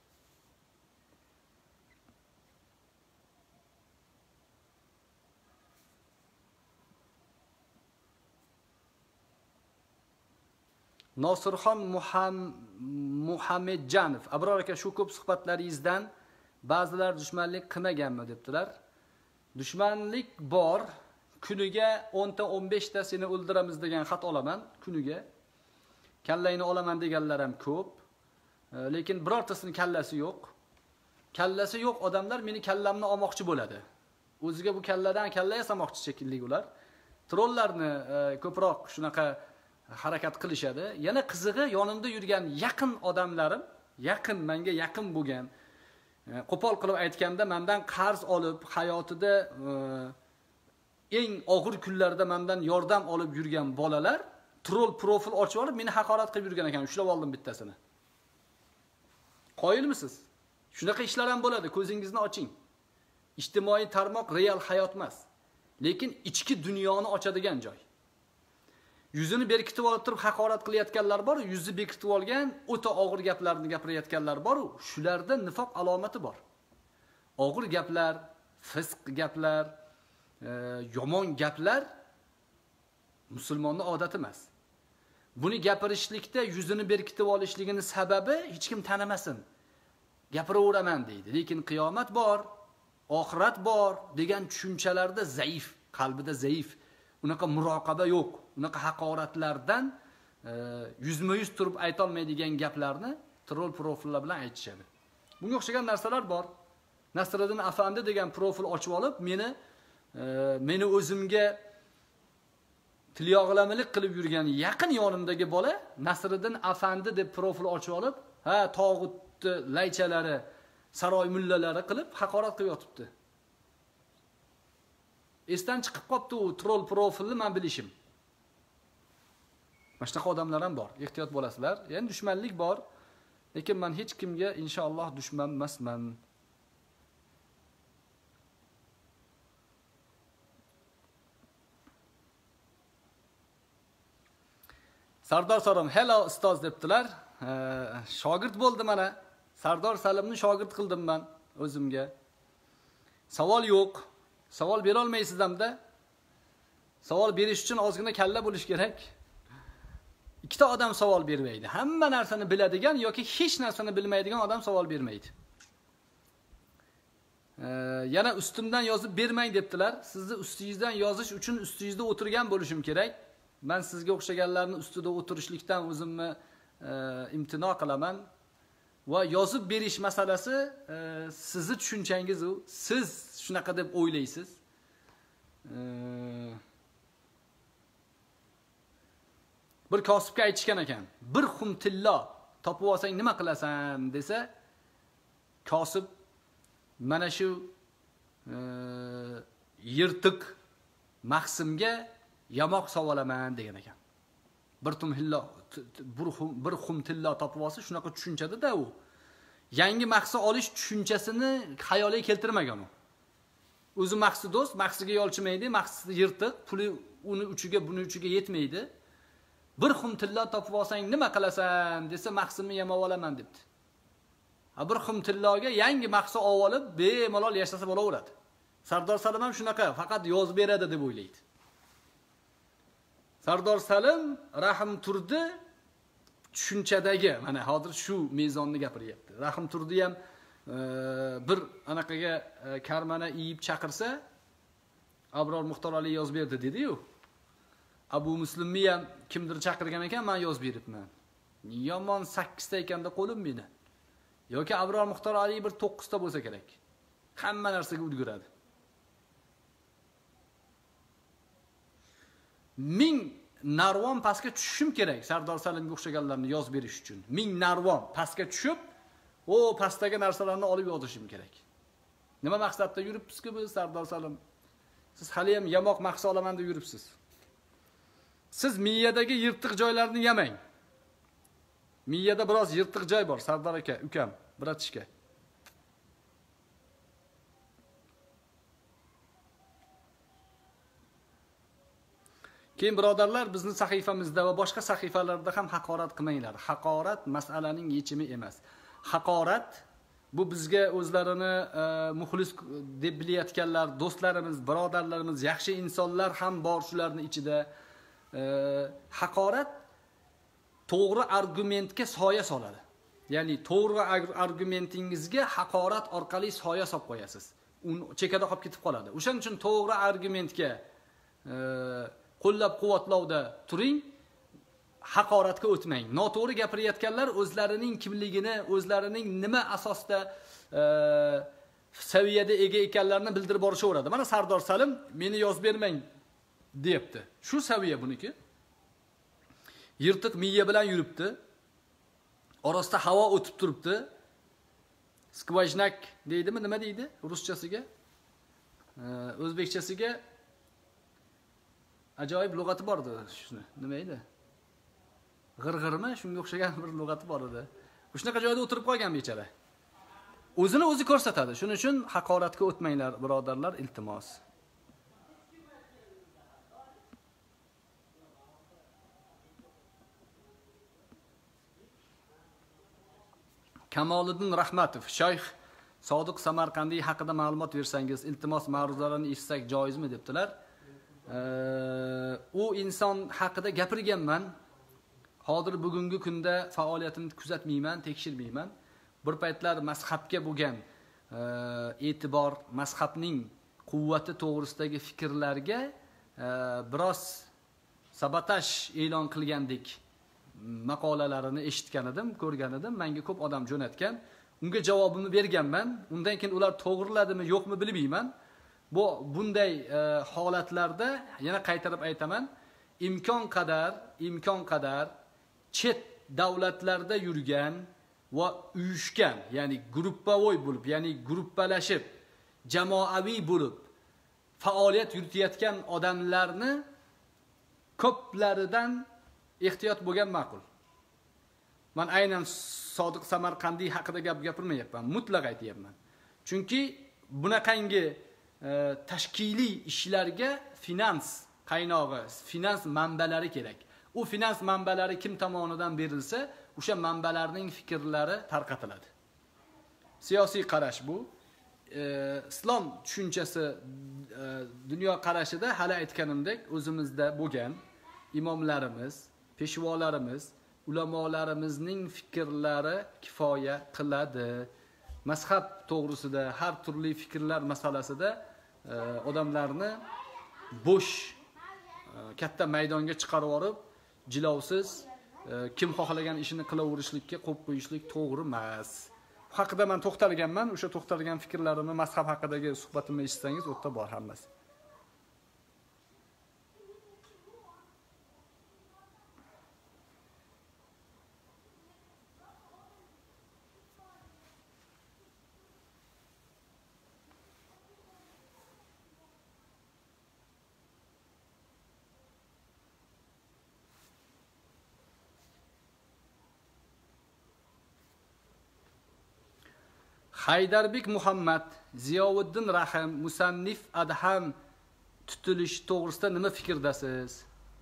Nosirxon Muhammadjanov, Abror aka, shu ko'p suhbatlaringizdan ba'zilar dushmanlik qilmaganmi debdilar. Dushmanlik bor. Kuniga 10 ta 15 ta seni o'ldiramiz degan xat olaman kuniga. Kallayni olaman deganlar ham ko'p. Lekin birortasini kallasi yo'q. Kallasi yo'q odamlar meni kallamni olmoqchi bo'ladi. O'ziga bu kalladan kalla yasamoqchi shekilli ular. Trollarni ko'proq shunaqa harakat qilishadi. Yana qizig'i, yonimda yurgan yaqin odamlarim, menga yaqin bo'lgan, qo'pol qilib aytganda mendan qarz olib, hayotida eng og'ir kunlarda mendan yordam olib yurgan bolalar troll profil ochib olib meni haqorat qilib yurgan ekan. Ushlab oldim bittasini. Qoyilmisiz? Shunaqa ishlar ham bo'ladi, ko'zingizni oching. Ijtimoiy tarmoq real hayot emas, lekin ichki dunyoni ochadigan joy. Yuzini berkitib olib turib haqorat qilayotganlar bor, yuzni bekitib olgan, o'ta og'ir gaplarni gapirayotganlar bor, shularda nifoq alomati bor. Og'ir gaplar, fisq gaplar, yomon gaplar musulmonning odati emas. Buni gapirishlikda yuzini berkitib olishligini sababi hech kim tanamasin. Gapiraveraman deydi. Lekin qiyomat bor, oxirat bor degan tushunchalarda zaif, qalbida zaif. Unaqa muroqaba yo'q. Unaqa haqoratlardan yuzma-yuz turib ayta olmaydigan gaplarni troll profillar bilan aytishadi. Bunga o'xshagan narsalar bor. Nasriddin Afandi degan profil ochib olib, meni o'zimga tilyog'lamilik qilib yurgan yaqin yonimdagi bola Nasriddin Afandi deb profil ochib olib, tog'utni laychalari, saroy mullalari qilib haqorat qilib yotibdi. Esdan chiqib qopti u troll profilni men bilishim. Mana shunaqa odamlar ham bor. Ehtiyot bo'lasizlar. Ya'ni dushmanlik bor, lekin men hech kimga inshaalloh dushman emasman. Sardor Salim, hello ustoz debdilar. Shogird bo'ldi mana. Sardor Salimni shogird qildim men o'zimga. Savol yo'q. Savol bera olmaysiz hamda. Savol berish uchun ozgina kalla bo'lish kerak. Ikkita odam savol bermaydi. Hamma narsani biladigan yoki hech narsani bilmaydigan odam savol bermaydi. Yana ustimdan yozib bermang debdilar. Sizni ustingizdan yozish uchun ustingizda o'tirgan bo'lishim kerak. Men sizga o'xshaganlarni ustida o'tirishlikdan o'zimni imtino qilaman. Va yozib berish masalasi sizni tushunchangiz u. Siz shunaqa deb o'ylaysiz. Bir kosibga aytishgan ekan, bir xum tillo topib olsang nima qilasan desa, kosib mana shu yirtiq maqsimga yamoq savolaman degan ekan. Bir xum tillo topib olsa shunaqa tushunchada-da u. Yangi maqsa olish tushunchasini xayoliga keltirmagan u. O'zi maqsi do'st, maqsiga yolchimaydi, maqsi yirtiq, puli uni uchiga, buni uchiga yetmaydi. Bir xum tillo topib olsang nima qilasan desa, maqsimni yamab olaman debdi. Bir xum tilloga yangi maqsa olib, bemalol yashasa bo'laveradi. Sardor Salim ham shunaqa, faqat yozib beradi deb o'ylaydi. Sardor Salim Rahim Turdi tushunchadagi, mana hozir shu mezonni gapiryapti. Rahim Turdi ham bir anaqaga karmana iyib chaqirsa, Abror Muxtor Ali yozib berdi dedi-yu. Abu Muslimni ham kimdir chaqirgan ekan, men yozib beribman. Yomon 8 ta ekanda qo'lim meni. Yoki Abror Muxtor Ali bir 9 ta bo'lsa kerak. Hamma narsaga ulguradi. 1000 narvon pastga tushishim kerak Sardor Salimga o'xshaganlarni yozib berish uchun. 1000 narvon pastga tushib, pastdagi narsalarni olib yozishim kerak. Nima maqsadda yuribsiz-ku biz Sardor Salim? Siz hali ham yamoq maqsa olaman deb yuribsiz. Siz miyadagi yirtiq joylarni yemang. Miyada biroz yirtiq joy bor, Sardor aka, ukam, bratishka. Keyin birodarlar, bizning sahifamizda va boshqa sahifalarda ham haqorat qilmanglar. Haqorat masalaning yechimi emas. Haqorat bu bizga o'zlarini muxlis deb bilayotganlar, do'stlarimiz, birodarlarimiz, yaxshi insonlar ham bor shularning ichida. Haqorat to'g'ri argumentga soya soladi. Ya'ni to'g'ri argumentingizga haqorat orqali soya solib qo'yasiz. Uni chekada qolib ketib qoladi. O'shaning uchun to'g'ri argumentga qo'llab-quvvatlovda turing, haqoratga o'tmang. Noto'g'ri gapirayotganlar o'zlarining kimligini, o'zlarining nima asosda saviyada ega ekanlarini bildirib borishaveradi. Mana Sardor Salim meni yozib bermang deyapti. Shu saviya buniki. Yirtiq miya bilan yuribdi. Orasida havo o'tib turibdi. Skvajnak deydimi, nima deydi ruschasiga? O'zbekchasiga ajoyib lug'ati bor edi. Shuni nima edi? G'irg'irmi? Shunga o'xshagan bir lug'ati bor edi. Shunaqa joyda o'tirib qolgan bechara. O'zini o'zi ko'rsatadi. Shuning uchun haqoratga o'tmanglar, birodarlar, iltimos. Kamoliddin Rahmatov, Shayx Sodiq Samarqandiy haqida ma'lumot bersangiz, iltimos ma'ruzalarni eshitsak joizmi debdilar. U inson haqida gapirganman. Hozir bugungi kunda faoliyatimni kuzatmayman, tekshirmayman. Bir paytlar mazhabga bo'lgan e'tibor, mazhabning quvvati to'g'risidagi fikrlarga biroz sabotaj e'lon qilgandek maqolalarini eshitgan edim, ko'rgan edim. Menga ko'p odam jo'natgan. Unga javobimni berganman. Undan keyin ular to'g'riladimi, yo'qmi bilmayman. Bunday holatlarda yana qaytarib aytaman, imkon qadar chet davlatlarda yurgan va uyushgan, ya'ni gruppavoy bo'lib, ya'ni gruppalashib, jamoaviy bo'lib faoliyat yuritayotgan odamlarni ko'plaridan ehtiyot bo'lgan ma'qul. Men aynan Sodiq Samarqandiy haqida gapirmayapman, mutlaq aytayapman. Chunki bunaqangi tashkiliy ishlarga finans qaynog'i, finans manbalari kerak. U finans manbalari kim tomonidan berilsa, o'sha manbalarning fikrlari tarqatiladi. Siyosiy qarash bu. Islom tushunchasi dunyo qarashida hali aytganimdek o'zimizda bo'lgan imomlarimiz, peshvolarimiz, ulamolarimizning fikrlari kifoya qiladi. Mazhab to'g'risida, har turli fikrlar masalasida odamlarni bo'sh katta maydonga chiqarib yorib, jilovsiz kim xohlagan ishini qilaverishlikka qo'yib qo'yishlik to'g'ri emas. Bu haqida men to'xtalganman. O'sha to'xtalgan fikrlarimni mazhab haqidagi suhbatimni eshitsangiz, o'tda bor hammasi. Haydarbek Muhammad, Ziyovuddin Rahim, musannif Adham tutilish to'g'risida nima fikrdasiz?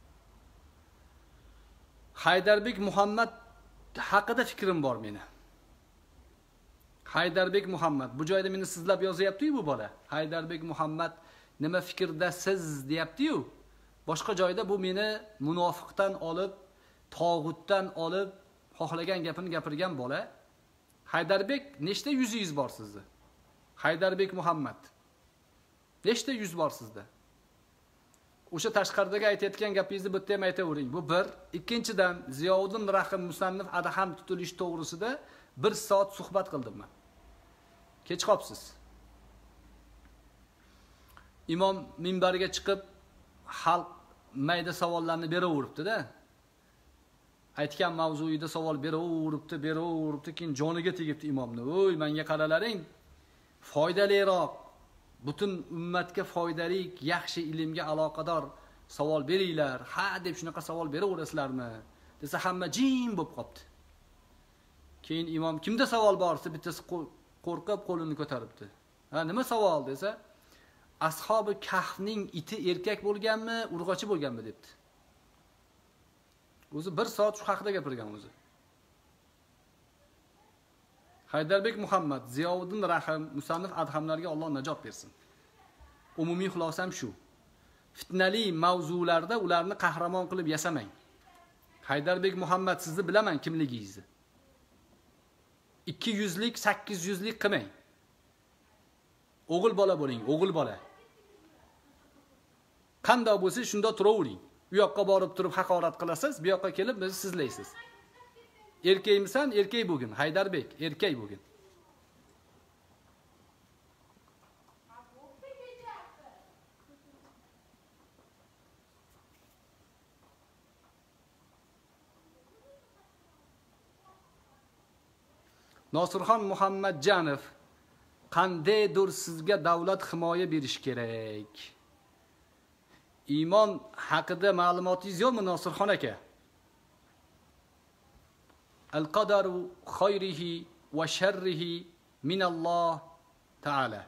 Haydarbek Muhammad haqida fikrim bor meni. Haydarbek Muhammad, bu joyda meni sizlab yozyapti-yu bu bola. Haydarbek Muhammad nima fikrdasiz deyapti-yu. Boshqa joyda bu meni munofiqdan olib, tog'utdan olib, xohlagan gapini gapirgan bola. Haydarbek nechta yuzingiz bor sizda? Haydarbek Muhammad. Nechta yuz bor sizda? O'sha tashqaridagi aytayotgan gapingizni bitta ham aytavering. Bu bir. Ikkinchidan, Ziyovuddin Rahim musannif Adham tutilish to'g'risida 1 soat suhbat qildim men. Kech qopsiz. Imom minbariga chiqib xalq mayda savollarni beraveribdi-da. Aytgan mavzuida savol beraveribdi, keyin joniga tegibdi imomni. Voy, menga qaralaring. Foydaliroq, butun ummatga foydali, yaxshi ilmga aloqador savol beringlar. Ha deb shunaqa savol beraverasizlarmi? Desa hamma jim bo'lib qopti. Keyin imom kimda savol borsa, bittasi qo'rqib qo'lini ko'taribdi. Ha, nima savol desa, Ashabi Kahfning iti erkak bo'lganmi, urg'ochi bo'lganmi debdi. O'zi 1 soat shu haqida gapirgan o'zi. Haydarbek Muhammad, Ziyovuddin Rahim, musannif Adhamlarga Alloh najot bersin. Umumiy xulosam shu. Fitnali mavzularda ularni qahramon qilib yasamang. Haydarbek Muhammad, sizni bilaman kimligingizni. 200lik, 800lik qilmang. O'g'il bola bo'ling, o'g'il bola. Qanday bo'lsa shunda turavering. Bu yoqqa borib turib haqorat qilasiz, bu yoqqa kelib bizni sizlaysiz. Erkakmisan, erkak bo'lgin. Haydarbek, erkak bo'lgin. Nosirxon Muhammadjanov, qandaydir sizga davlat himoya berish kerak? Iymon haqida ma'lumotingiz yo'qmi Nosirxon aka? Al-qadaru khayrihi va sharrihi min Alloh Taala.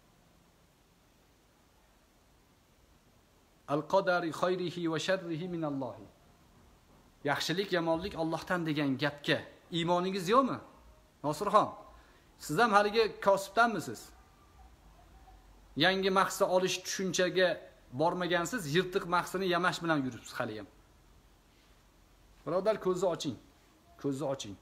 Al-qadari khayrihi va sharrihi min Alloh. Yaxshilik, yomonlik Allohdan degan gapga iymoningiz yo'qmi? Nosirxon, siz ham haligi kosibdanmisiz? Yangi mahsa olish tushunchaga bormagansiz, yirtiq mahsini yamash bilan yuribsiz hali ham. Birodar, ko'zni oching. Ko'zni oching.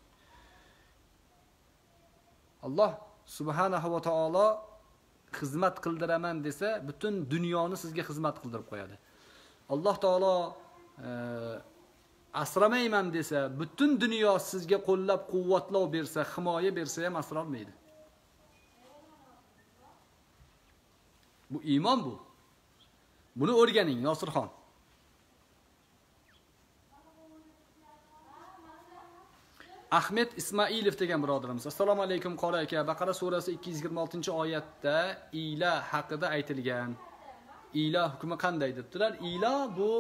Alloh subhanahu va taolo xizmat qildiraman desa, butun dunyoni sizga xizmat qildirib qo'yadi. Alloh taolo asramayman desa, butun dunyo sizga qo'llab-quvvatlov bersa, himoya bersa ham asra olmaydi. Bu iymon bu. Buni o'rganing, Nosirxon. Ahmed Ismailov degan birodarimiz. Assalomu alaykum qori aka. Baqara surasi 226-oyatda ila haqida aytilgan. Ila hukmi qanday debdilar? Ila bu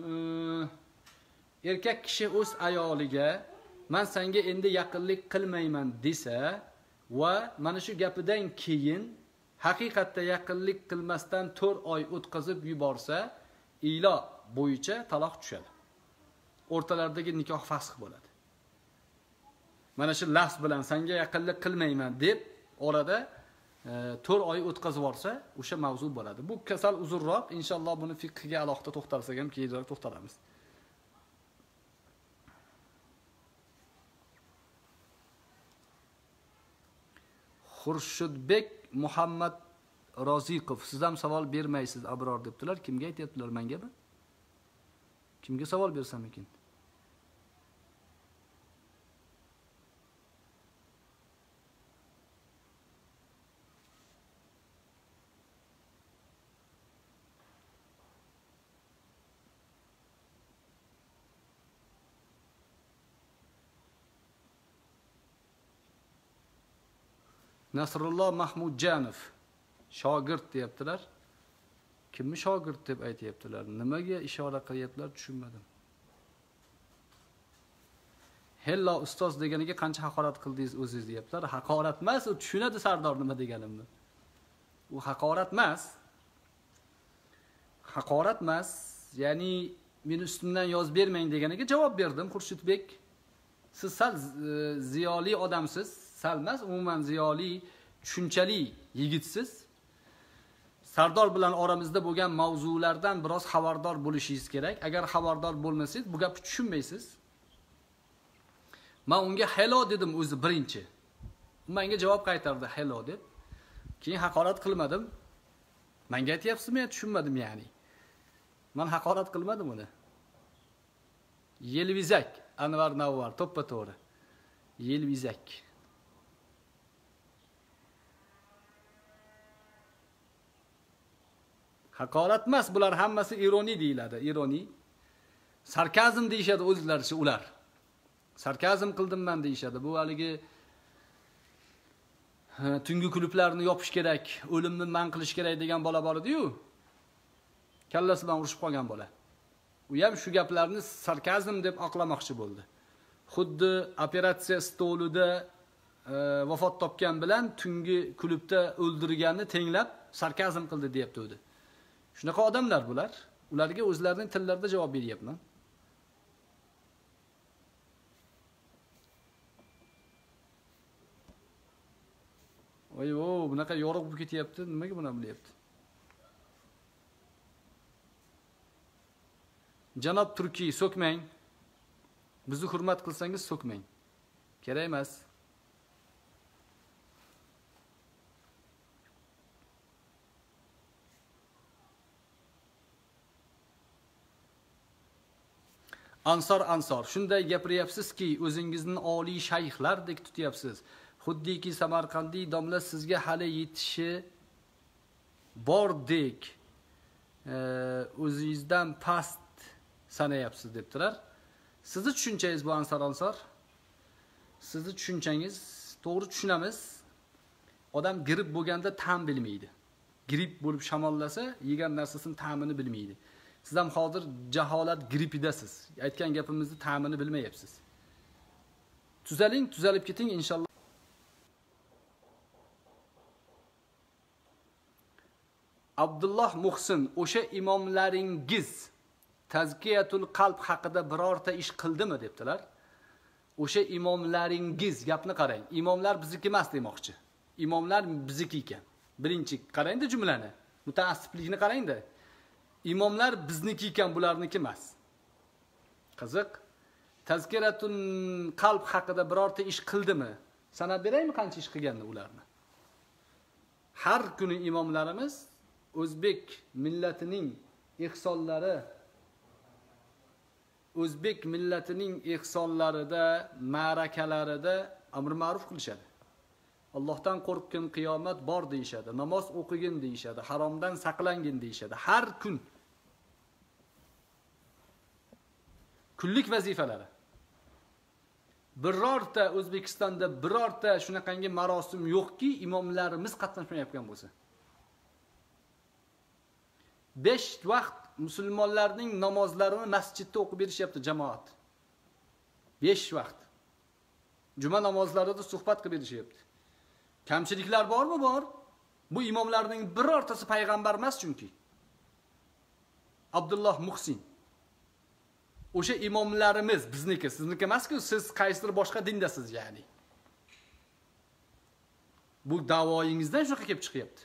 erkak kishi o'z ayoliga men senga endi yaqinlik qilmayman desa va mana shu gapidan keyin haqiqatda yaqinlik qilmasdan 4 oy o'tkazib yuborsa, ila bo'yicha taloq tushadi. O'rtalardagi nikoh fasx bo'ladi. Mana shu lafz bilan senga yaqinlik qilmayman deb orada 4 oy o'tkazib yuborsa, o'sha mavzu bo'ladi. Bu kasal uzunroq, inshaalloh buni fiqhga alohida to'xtalsak ham keyinroq to'xtalamiz. Xurshidbek Muhammad Roziqov, siz ham savol bermaysiz Abror debdilar. Kimga aytayaptilar, mengami? Kimga savol bersam ekan? Nasrulloh Mahmudjanov shogird deyaptilar. Kimni shogird deb aytayaptilar? Nimaga ishora qilyaptilar, tushunmadim. Hello ustoz deganiga qancha haqorat qildingiz o'zingiz deyaptilar. Haqorat emas, u tushunadi Sardor nima deganimni. U haqorat emas. Haqorat emas, ya'ni meni ustimdan yoz bermang deganiga javob berdim. Xurshidbek, siz sal ziyoli odamsiz. Sal emas, umuman ziyoli, tushunchali yigitsiz. Sardor bilan oramizda bo'lgan mavzulardan biroz xabardor bo'lishingiz kerak. Agar xabardor bo'lmasangiz, bu gapni tushunmaysiz. Men unga hello dedim o'zi birinchi. U menga javob qaytardi hello deb. Keyin haqorat qilmadim. Menga aytyapsizmi, tushunmadim ya'ni. Men haqorat qilmadim uni. Yelvizak, Anvar Navvar, to'ppa-to'g'ri. Yelvizak. Haqorat emas, bular hammasi ironiy deyiladi, ironiy. Sarkazm deyishadi o'zlaricha ular. Sarkazm qildim men deyishadi. Bu haligi tungi klublarni yopish kerak, o'limni man qilish kerak degan bola bor edi-yu. Kallasi bilan urushib qolgan bola. U ham shu gaplarni sarkazm deb oqlamoqchi bo'ldi. Xuddi operatsiya stolida vafot topgan bilan tungi klubda o'ldirganni tenglab sarkazm qildi deyapti o'zi. Shunaqa odamlar bular. Ularga o'zlarining tillarida javob beryapman. Voy-o, bunaqa yorug' bo'lib ketyapti. Nimaga buni bilyapti? Janob Turkiy, so'kmang. Bizni hurmat qilsangiz so'kmang. Kerak emas. Ansor, shunday gapiryapsizki, o'zingizning oliy shayxlardek tutyapsiz. Xuddiki Samarqandiy domla sizga hali yetishi bordek, o'zingizdan past sanayapsiz debdilar. Sizni tushunchangiz bu Ansor. Sizni tushunchangiz to'g'ri tushunamiz. Odam grip bo'lganda ta'm bilmaydi. Grip bo'lib shamollasa, yegan narsasining ta'mini bilmaydi. Siz ham hozir jaholat gripidasiz. Aytgan gapimizni ta'mini bilmayapsiz. Tuzaling, tuzalib keting inshaalloh. Abdulloh Muhsin, o'sha imomlaringiz tazkiyatul qalb haqida birorta ish qildimi debdilar. O'sha imomlaringiz, gapni qarang. Imomlar bizniki emas demoqchi. Imomlar bizniki ekan. Birinchi qarang-da jumlani. Mutaassiblikni qarang-da. Imomlar bizniki ekan, bularniki emas. Qiziq. Tazkiratul qalb haqida birorta ish qildimi? Sanab beraymi qancha ish qilganini ularni? Har kuni imomlarimiz o'zbek millatining ihsonlari, o'zbek millatining ehsonlarida, ma'rakalarida amr ma'ruf qilishadi. Allohdan qo'rqgin, qiyomat bor deyishadi. Namoz o'qigin deyishadi. Haromdan saqlangin deyishadi. Har kun kunlik vazifalari. Birorta O'zbekistonda birorta shunaqangi marosim yo'qki, imomlarimiz qatnashmayotgan bo'lsa. 5 vaqt musulmonlarning namozlarini masjidda o'qib berishyapti jamoat. 5 vaqt. Juma namozlarida suhbat qilib berishyapti. Kamchiliklar bormi? Bor. Bu imomlarning birortasi payg'ambar emas chunki. Abdulloh Muhsin. O'sha imomlarimiz bizniki, sizniki emas-ku, siz qaysidir boshqa dindasiz ya'ni. Bu da'voyingizdan shunaqa kelib chiqyapti.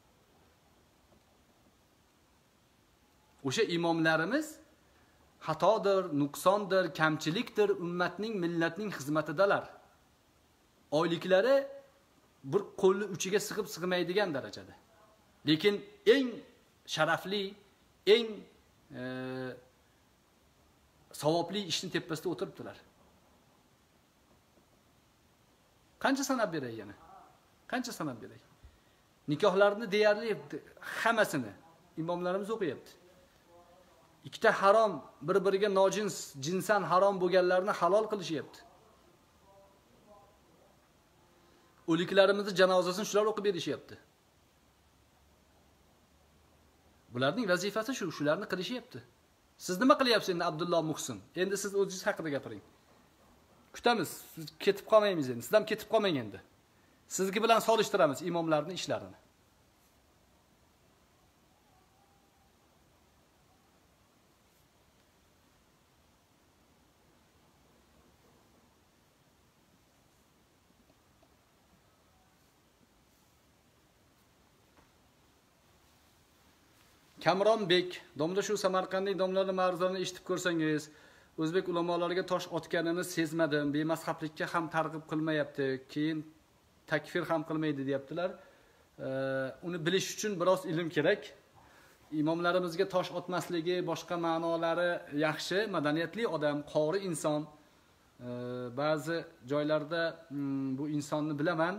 O'sha imomlarimiz xatodir, nuqsondir, kamchilikdir, ummatning, millatning xizmatidalar. Oyliklari bir qo'lni uchiga sig'ib sig'maydigan darajada. Lekin eng sharafli, eng savobli ishni tepasida o'tiribdilar. Qancha sanab beray yana? Qancha sanab beray? Nikohlarni deyarli hammasini imomlarimiz o'qiyapti. Ikkita harom, bir-biriga nojins, jinsan harom bo'lganlarni halol qilishyapti. O'liklarimizni janozasini shular o'qib berishyapti. Bularning vazifasi shularni qilishyapti. Siz nima qilyapsiz endi Abdulloh Muhsin? Endi siz o'zingiz haqida gapiring. Kutamiz, siz ketib qolmaymiz endi. Siz ham ketib qolmang endi. Sizga bilan solishtiramiz imomlarning ishlarini. Kamron Bek, domla shu Samarqandning domlarini ma'ruzalarini eshitib ko'rsangiz, o'zbek ulamolariga tosh otganini sezmadim. Bemazhablikka ham targ'ib qilmayapti, keyin takfir ham qilmaydi deyaptilar. Uni bilish uchun biroz ilm kerak. Imomlarimizga tosh otmasligi, boshqa ma'nolari yaxshi, madaniyatli odam, qori inson. Ba'zi joylarda bu insonni bilaman.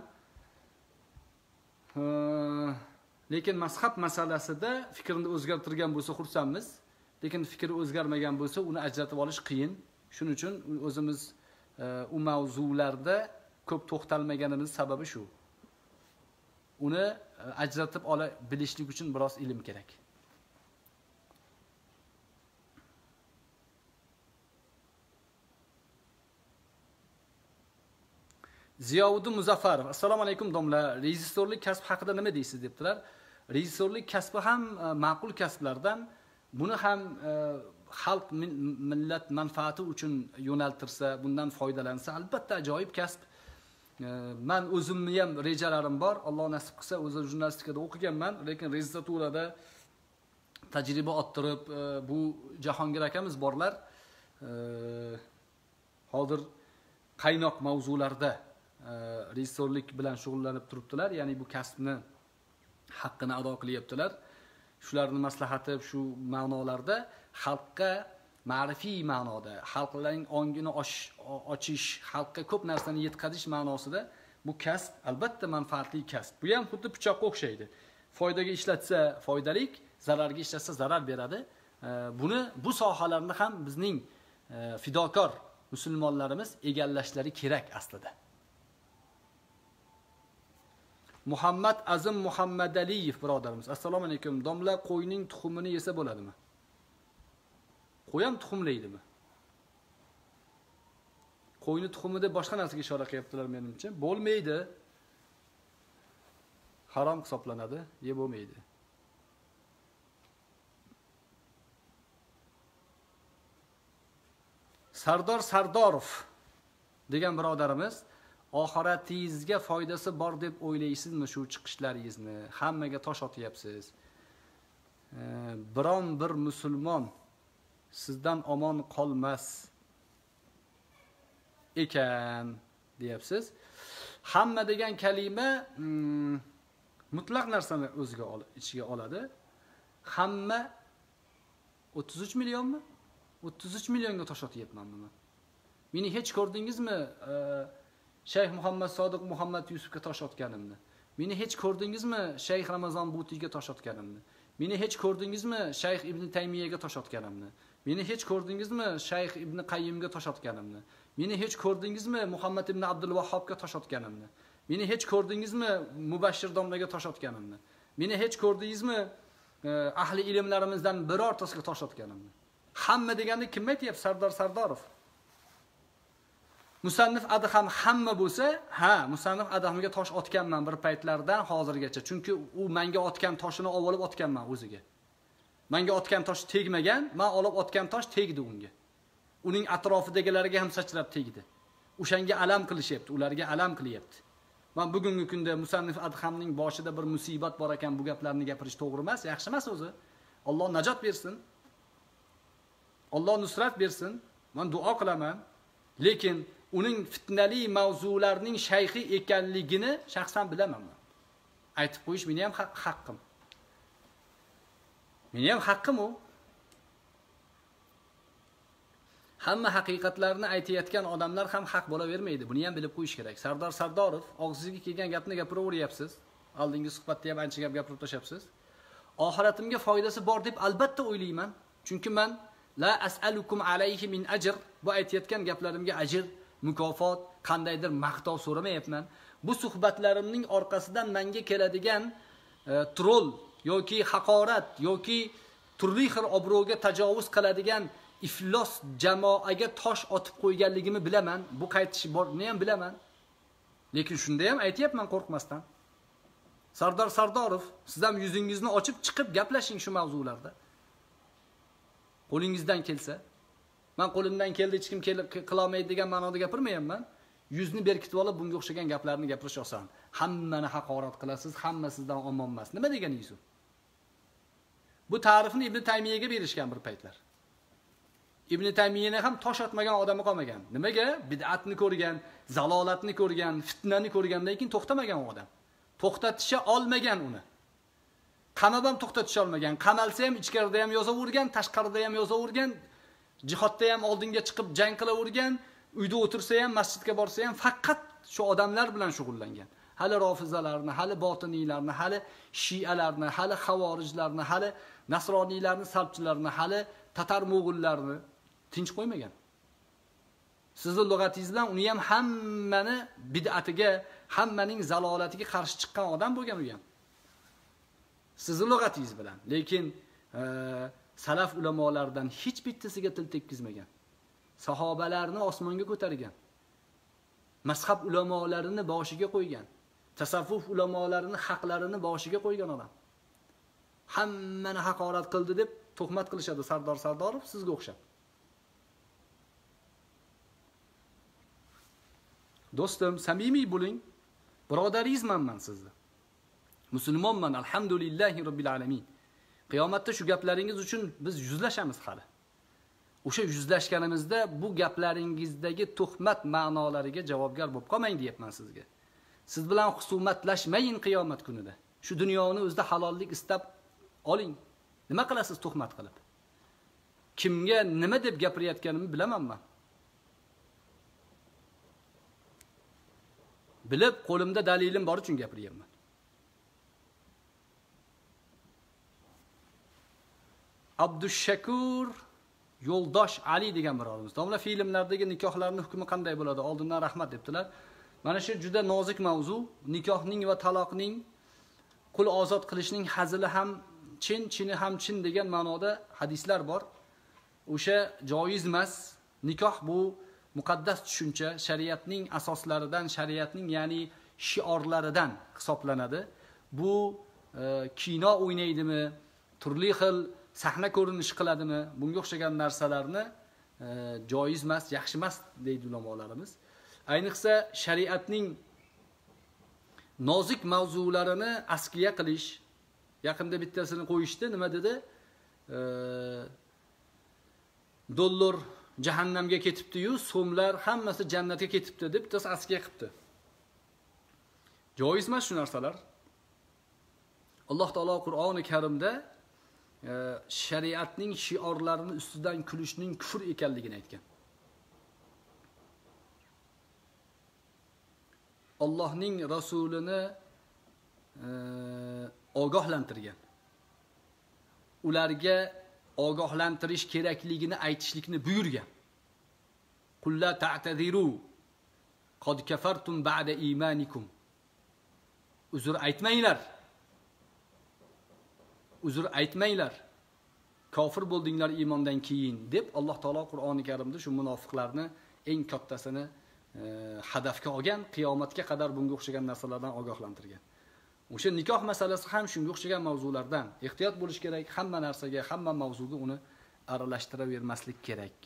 Lekin mazhab masalasida fikrini o'zgartirgan bo'lsa xursandmiz. Lekin fikri o'zgarmagan bo'lsa, uni ajratib olish qiyin. Shuning uchun o'zimiz u mavzularda ko'p to'xtalmaganimiz sababi shu. Uni ajratib ola bilishlik uchun biroz ilm kerak. Ziyovuddin Muzaffarov, assalomu alaykum domla. Rejissorlik kasb haqida nima deysiz debdilar. Rejissorlik kasbi ham ma'qul kasblardan. Buni ham xalq millat manfaati uchun yo'naltirsa, bundan foydalansa, albatta ajoyib kasb. Men o'zimning ham rejalarim bor. Alloh nasib qilsa, o'zim jurnalistikada o'qiganman, lekin rezidenturada tajriba orttirib, bu Jahongir akamiz borlar. Hozir qaynoq mavzularda rejissorlik bilan shug'ullanib turibdilar, ya'ni bu kasbni haqqini ado qilyaptilar. Shularning maslahati shu ma'nolarda xalqqa ma'rifiy ma'noda, xalqlarning ongini ochish, xalqqa ko'p narsani yetkazish ma'nosida bu kasb albatta manfaatli kasb. Bu ham xuddi pichoqqa o'xshaydi. Foydaga ishlatsa foydalik, zararga ishlatsa zarar beradi. Buni bu sohalarni ham bizning fidokor musulmonlarimiz egallashlari kerak aslida. Muhammad Azim Muhammadaliyev birodarimiz, assalomu alaykum. Domla, qo'yning tuxumini yesa bo'ladimi? Qo'y ham tuxumlaydimi? Qo'yni tuxumi deb boshqa narsaga ishora qilyaptilar menimcha. Bo'lmaydi. Harom hisoblanadi, yeb bo'lmaydi. Sardor Sardorov degan birodarimiz, oxiratingizga foydasi bor deb o'ylaysizmi shu chiqishlaringizni? Hammaga tosh otyapsiz. Biron bir musulmon sizdan omon qolmas ekan deyapsiz. Hamma degan kalima mutlaq narsani o'ziga ichiga oladi. Hamma 33 millionmi? 33 millionga tosh otyapman men. Meni hech ko'rdingizmi Shayx Muhammad Sodiq Muhammad Yusufga tosh otganimni? Meni hech ko'rdingizmi Shayx Ramazon Butiga tosh otganimni? Meni hech ko'rdingizmi Shayx Ibn Taymiyaga tosh otganimni? Meni hech ko'rdingizmi Shayx Ibn Qayyimga tosh otganimni? Meni hech ko'rdingizmi Muhammad ibn Abdul Vahhobga tosh otganimni? Meni hech ko'rdingizmi Mubashshir domlaga tosh otganimni? Meni hech ko'rdingizmi ahli ilmlarimizdan birortasiga tosh otganimni? Hamma deganda kim aytayapti? Sardor Sardorov. Musannif Adham hamma bo'lsa, ha, Musannif Adhamga tosh otganman bir paytlardan hozirgacha. Chunki u menga otgan toshini olib otganman o'ziga. Menga otgan tosh tegmagan, men olib otgan tosh tegdi unga. Uning atrofidagilarga ham sachrab tegdi. O'shanga alam qilishyapti, ularga alam qilyapti. Men bugungi kunda Musannif Adhamning boshida bir musibat bor ekan, bu gaplarni gapirish to'g'ri emas, yaxshi emas o'zi. Alloh najot bersin. Alloh nusrat bersin. Men duo qilaman. Lekin uning fitnali mavzularning shayxi ekanligini shaxsan bilaman men. Aytib qo'yish meni ham haqqim. Meni ham haqqim u. Hamma haqiqatlarni aytayotgan odamlar ham haq bo'lavermaydi. Buni ham bilib qo'yish kerak. Sardor Sardorov, og'zingizga kelgan gapni gapiraveryapsiz. Oldingi suhbatda ham ancha gap gapirib tashlabsiz. Oxiratimga foydasi bor deb albatta o'ylayman. Chunki men la as'alukum alayhi min ajr, bu aytayotgan gaplarimga ajr, mukofot, qandaydir maqtov so'ramayapman. Bu suhbatlarimning orqasidan menga keladigan troll yoki haqorat yoki turli xil obro'ga tajovuz qiladigan iflos jamoaga tosh otib qo'yganligimni bilaman. Bu qaytishi borni ham bilaman. Lekin shunda ham aytayapman qo'rqmasdan. Sardor Sardorov, siz ham yuzingizni ochib chiqib gaplashing shu mavzularda. Qo'lingizdan kelsa. Men qo'limdan keldi hech kim qila olmaydi degan ma'noda gapirmayapman. Yuzni berkitib olib bunga o'xshagan gaplarni gapirish oson. Hammani haqorat qilasiz, hamma sizdan omon emas. Nima deganingiz u? Bu ta'rifni Ibn Taymiyaga berishgan bir paytlar. Ibn Taymiyani ham tosh otmagan odami qolmagan. Nimaga? Bid'atni ko'rgan, zalolatni ko'rgan, fitnani ko'rgandan keyin to'xtamagan odam. To'xtatisha olmagan uni. Qamab ham to'xtatisha olmagan. Qamalsa ham ichkarida ham yozavergan, tashqarida ham yozavergan, jihodda ham oldinga chiqib jang qilavergan, uyda o'tirsa ham, masjidga borsa ham faqat shu odamlar bilan shug'ullangan. Hali rofizalarni, hali botiniylarni, hali shialarni, hali xavorijlarni, hali nasroniylarni, salbchilarni, hali tatar mo'g'ullarni tinch qo'ymagan. Sizning lug'atingiz bilan uni ham hammani bid'atiga, hammaning zalolatiga qarshi chiqqan odam bo'lgan u ham. Sizning lug'atingiz bilan. Lekin salaf ulamolaridan hech bittasiga til tekkizmagan. Sahobalarni osmonga ko'targan. Mazhab ulamolarini boshiga qo'ygan. Tasavvuf ulamolarini haqlarini boshiga qo'ygan odam. Hammani haqorat qildi deb tuhmat qilishadi Sardor Sardorov sizga o'xshab. Do'stim, samimiy bo'ling. Birodarizman men sizni. Musulmonman, alhamdulillahi robbil alamin. Qiyomatda shu gaplaringiz uchun biz yuzlashamiz hali. O'sha yuzlashganimizda bu gaplaringizdagi tuhmat ma'nolariga javobgar bo'lib qolmang deyapman sizga. Siz bilan husumatlashmayin qiyomat kunida. Shu dunyoni o'zida halollik istab oling. Nima qilasiz tuhmat qilib? Kimga nima deb gapirayotganimni bilaman men. Bilib, qo'limda dalilim bor uchun gapiryapman. Abdushakur Yo'ldosh Ali degan birodimiz. Domla filmlardagi nikohlarning hukmi qanday bo'ladi? Oldindan rahmat debdilar. Mana shu juda nozik mavzu. Nikohning va taloqning, qul ozod qilishning hazili ham chin, chini ham chin degan ma'noda hadislar bor. O'sha joiz emas. Nikoh bu muqaddas tushuncha, shariatning asoslaridan, shariatning ya'ni shiorlaridan hisoblanadi. Bu kino o'ynaydimi, turli xil sahna ko'rinishi qiladimi, bunga o'xshagan narsalarni joiz emas, yaxshi emas deydi ulamolarimiz. Ayniqsa shariatning nozik mavzularini askiya qilish. Yaqinda bittasini qo'yishdi, nima dedi? Dollar jahannamga ketibdi-yu, so'mlar hammasi jannatga ketibdi deb bittasi askiya qilibdi. Joiz emas shu narsalar. Alloh taolo Qur'oni Karimda shariatning shiorlarini ustidan kulishning kufr ekanligini aytgan. Allohning rasulini ogohlantirgan. Ularga ogohlantirish kerakligini aytishlikni buyurgan. Qul la ta'tadiru qad kafartum ba'da imanikum. Uzr aytmanglar. Uzr aytmanglar. Kofir bo'ldinglar iymondan keyin deb Alloh taolo Qur'oni Karimda shu munofiqlarni eng kattasini hadafga olgan, qiyomatga qadar bunga o'xshagan narsalardan ogohlantirgan. O'sha nikoh masalasi ham shunga o'xshagan mavzulardan. Ehtiyot bo'lish kerak, hamma narsaga, hamma mavzuga uni aralashtiravermaslik kerak.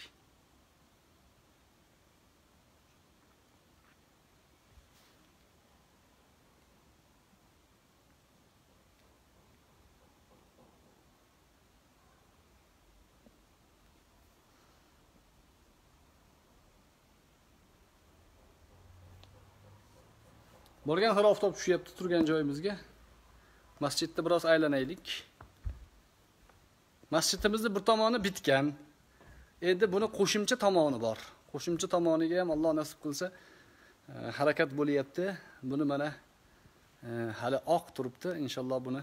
Borgan sari oftob tushyapti turgan joyimizga. Masjidda biroz aylanaylik. Masjidimizning bir tomoni bitgan. Endi buni qo'shimcha tomoni bor. Qo'shimcha tomoniga ham Alloh nasib qilsa harakat bo'lyapti. Buni mana hali oq turibdi. Inshaalloh buni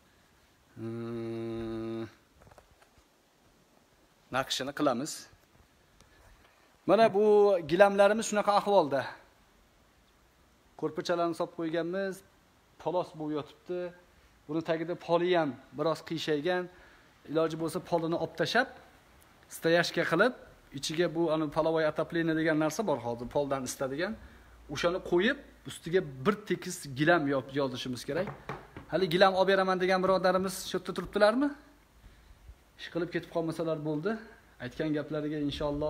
naqshini qilamiz. Mana bu gilamlarimiz shunaqa ahvolda. Ko'rpachalarni solib qo'yganmiz, polos bo'lib yotibdi. Buni tagida poli ham biroz qiyshaygan. Iloji bo'lsa polini olib tashab, stoyashka qilib, ichiga bu palovoy atapleniya degan narsa bor hozir, poldan istadigan. O'shani qo'yib, ustiga bir tekis gilam yozishimiz kerak. Hali gilam olib beraman degan birodarimiz shu yerda turibdilarmi? Ish qilib ketib qolmasalar bo'ldi. Aytgan gaplariga inshaalloh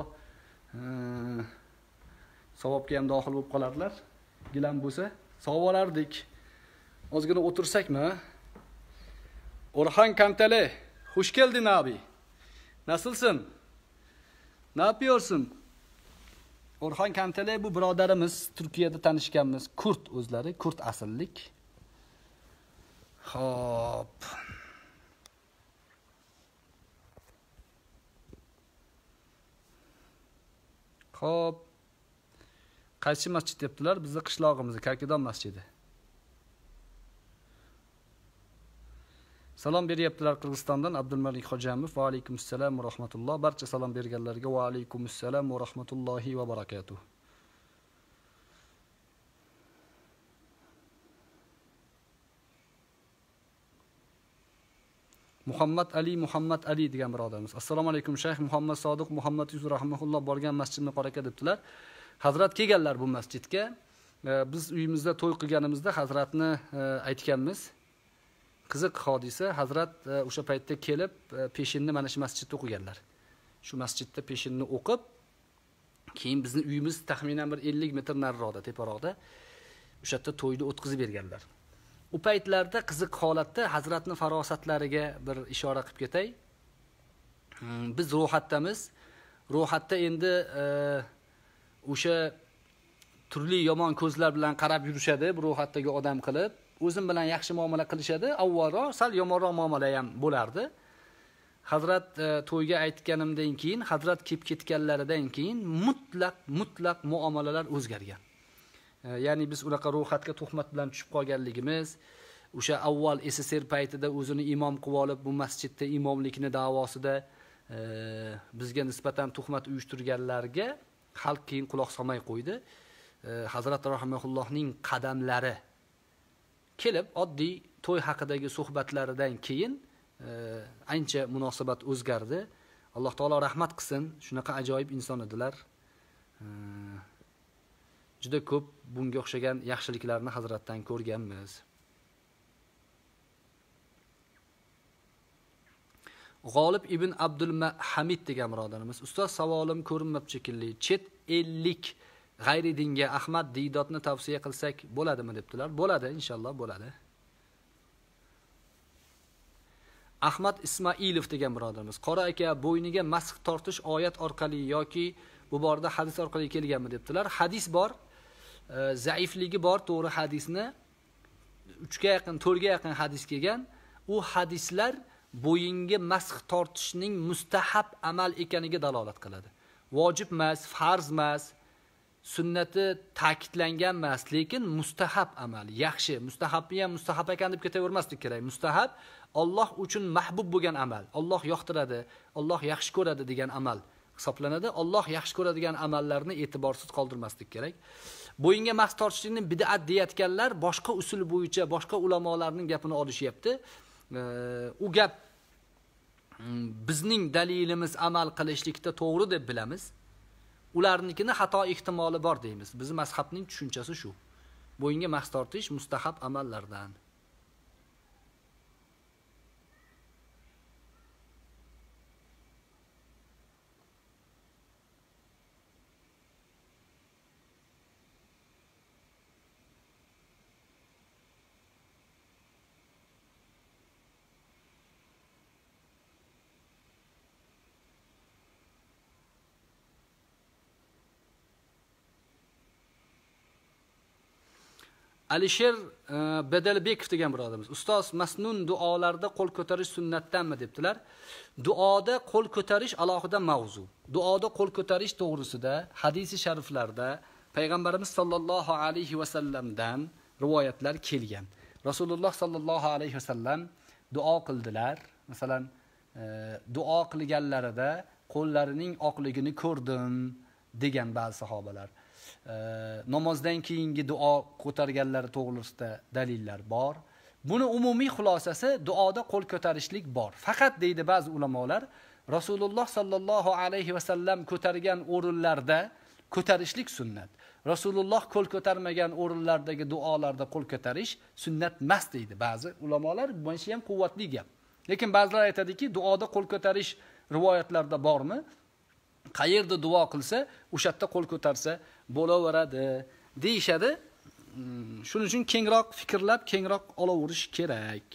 savobga ham dohil bo'lib qolarlar. Gilam bo'lsa, sovib olardik. Ozgina o'tirsakmi? Orhan Kantale, xush keldin abi. Nasılsın? Ne yapıyorsun? Orhan Kantale bu birodarimiz, Turkiyada tanishganmiz, Kurt o'zlari, Kurt asillik. Xo'p. Xo'p. Qaysi masjid debdilar? Bizning qishlog'imizda Kakidon masjidi. Salom beryaptilar Qirg'izistondan Abdulmalik Xojamov. Va alaykum assalom va rahmatulloh. Barcha salom berganlarga va alaykum assalom va rahmatullohi va barakatuh. Muhammad Ali degan birodarimiz. Assalomu alaykum Shayx Muhammad Sodiq Muhammad Yusuf rahmatulloh borgan masjidni qoraka debdilar. Hazrat kelganlar bu masjidga. Biz uyimizda to'y qilganimizda Hazratni aytganmiz. Qiziq hodisa, Hazrat o'sha paytda kelib peshinni mana shu masjidda o'qiganlar. Shu masjidda peshinni o'qib, keyin bizning uyimiz taxminan bir 50 metr nariroqda, teparoqda o'sha yerda to'yni o'tkazib berganlar. U paytlarda qiziq holatda Hazratni farosatlariga bir ishora qilib ketay. Biz ro'yxatdamiz. Ro'yxatda endi o'sha turli yomon ko'zlar bilan qarab yurishadi, bu ro'yxatdagi odam qilib, o'zim bilan yaxshi muomala qilishadi. Avvalroq sal yomonroq muomala ham bo'lardi. Hazrat to'yga aytganimdan keyin, Hazrat kelib ketganlaridan keyin mutlaq muomalalar o'zgargan. Ya'ni biz unaqa ro'yxatga tuhmat bilan tushib qolganligimiz, o'sha avval SSR paytida o'zini imom qilib olib, bu masjidda imomlikni da'vosida bizga nisbatan tuhmat uyushtirganlarga xalq keyin quloq solmay qo'ydi. Hazrat rahimahullohning qadamlari kelib oddiy to'y haqidagi suhbatlaridan keyin ancha munosabat o'zgardi. Alloh taolo rahmat qilsin, shunaqa ajoyib inson edilar. Juda ko'p bunga o'xshagan yaxshiliklarni Hazratdan ko'rganmiz. G'olib ibn Abdulhamid degan birodarimiz. Ustoz, savolim ko'rinmabdi shekilli. Chet ellik g'ayri dinga Ahmad Didotni tavsiya qilsak bo'ladimi debdilar. Bo'ladi, inshaalloh bo'ladi. Ahmad Ismoilov degan birodarimiz. Qora aka, bo'yniga masx tortish oyat orqali yoki bu borda hadis orqali kelganmi debdilar. Hadis bor, zaifligi bor, to'g'ri hadisni 3 ga yaqin, 4 ga yaqin hadis kelgan. U hadislar bo'yinga masx tortishning mustahab amal ekaniga dalolat qiladi. Vojib emas, farz emas, sunnati ta'kidlangan emas, lekin mustahab amal, yaxshi. Mustahabni ham mustahab ekan deb ketavermaslik kerak. Mustahab Alloh uchun mahbub bo'lgan amal. Alloh yoqtiradi, Alloh yaxshi ko'radi degan amal hisoblanadi. Alloh yaxshi ko'radigan amallarni e'tiborsiz qoldirmaslik kerak. Bo'yinga masx tortishlikni bid'at deyotganlar boshqa usul bo'yicha boshqa ulamolarning gapini olishyapti. U gap bizning dalilimiz amal qilishlikda to'g'ri deb bilamiz. Ularnikini xato ehtimoli bor deymiz. Bizning mazhabning tushunchasi shu. Bo'yinga masx tortish mustahab amallardan. Alisher Bedalbekov degan birodarimiz, ustoz, masnun duolarda qo'l ko'tarish sunnatdanmi debdilar. Duoda qo'l ko'tarish alohida mavzu. Duoda qo'l ko'tarish to'g'risida hadisi shariflarda payg'ambarimiz sollallohu alayhi va sallamdan rivoyatlar kelgan. Rasululloh sollallohu alayhi va sallam duo qildilar. Masalan, duo qilganlarida qo'llarining oqligini ko'rdim degan ba'zi sahobalar. Namozdan keyingi duo ko'targanlari to'g'risida dalillar bor. Buni umumiy xulosasi duoda qo'l ko'tarishlik bor. Faqat deydi ba'zi ulamolar, Rasululloh sallallohu alayhi va sallam ko'targan o'rinlarda ko'tarishlik sunnat. Rasululloh qo'l ko'tarmagan o'rinlardagi duolarda qo'l ko'tarish sunnat emas deydi ba'zi ulamolar. Bu ham quvvatli gap. Lekin ba'zilar aytadiki, duoda qo'l ko'tarish rivoyatlarda bormi? Qayerda duo qilsa, o'sha yerda qo'l ko'tarsa bo'laveradi deyshadi. Shuning uchun kengroq fikrlab, kengroq olaverish kerak.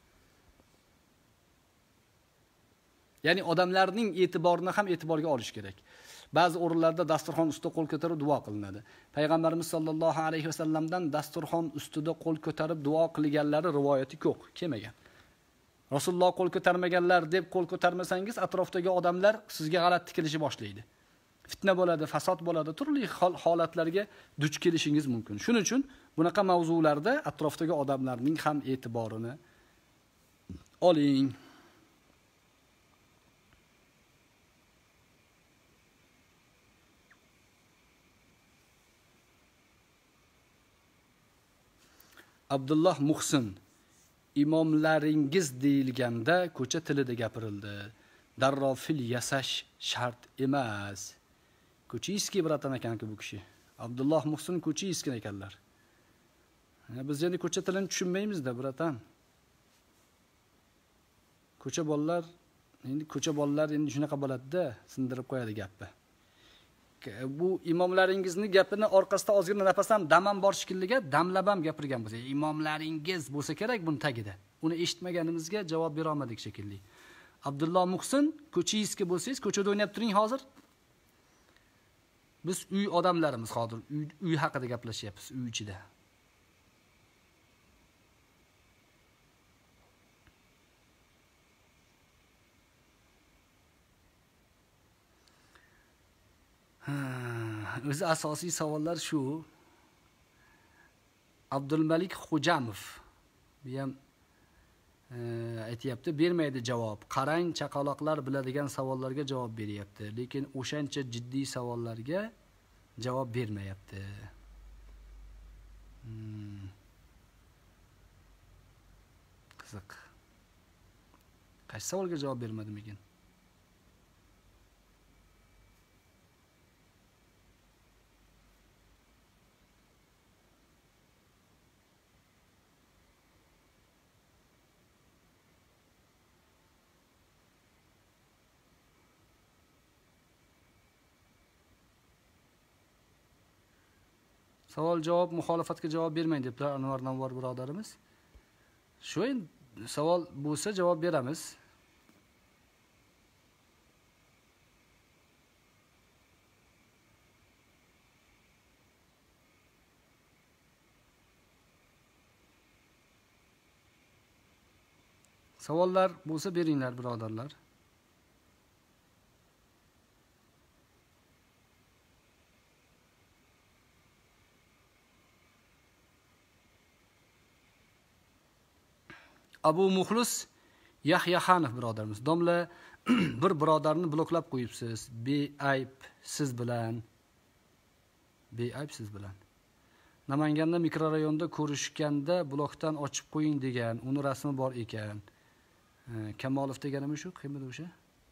Ya'ni odamlarning e'tiborini ham e'tiborga olish kerak. Ba'zi o'rinlarda dasturxon ustida qo'l ko'tarib duo qilinadi. Payg'ambarimiz sollallohu alayhi vasallamdan dasturxon ustida qo'l ko'tarib duo qilganlari rivoyati yo'q, kelmagan. Rasululloh qo'l ko'tarmaganlar deb qo'l ko'tarmasangiz, atrofdagi odamlar sizga g'alati tikilishi boshlaydi. Fitna bo'ladi, fasod bo'ladi, turli holatlarga duch kelishingiz mumkin. Shuning uchun bunaqa mavzularda atrofdagi odamlarning ham e'tiborini oling. Abdulloh Muhsin: imomlaringiz deyilganda ko'cha tilida gapirildi. Darrov fil yasash shart emas. Ko'chiyski bratan ekan-ku bu kishi. Abdulloh Muhsin Ko'chiyski ekanlar. Biz endi ko'cha tilini tushunmaymiz-da, bratan. Ko'cha bolalar endi shunaqa bo'ladi-da, sindirib qo'yadi gapni. Bu imomlaringizni gapini orqasida ozgina nafasam damam bor shekilliga damlab ham gapirgan bo'lsa, imomlaringiz bo'lsa kerak buni tagida. Uni eshitmaganimizga javob bera olmadik shekilli. Abdulloh Muhsin Ko'chiyski bo'lsangiz, ko'chada o'ynab turing hozir. Biz uy odamlarimiz hozir uy haqida gaplashyapmiz, uy ichida. O'zi asosiy savollar shu. Abdulmalik Xo'jamov bu ham aytayapti, bermaydi javob. Qarang, chaqaloqlar biladigan savollarga javob beryapti, lekin o'shancha jiddiy savollarga javob bermayapti. Qiziq. Qaysi savolga javob bermadim ekan? Savol javob muxolifatga javob bermang deblar Anvar Navvar birodarimiz. Shu savol bo'lsa javob beramiz. Savollar bo'lsa beringlar, birodarlar. Abu Muxlis Yahyaxanov birodarimiz. Domla bir birodarni bloklab qo'yibsiz. Beayb siz bilan. Beayb siz bilan. Namanganda mikrorayonda ko'rishganda blokdan ochib qo'ying degan, uni rasmi bor ekan. Kamolov deganimi shu, kimdir o'sha?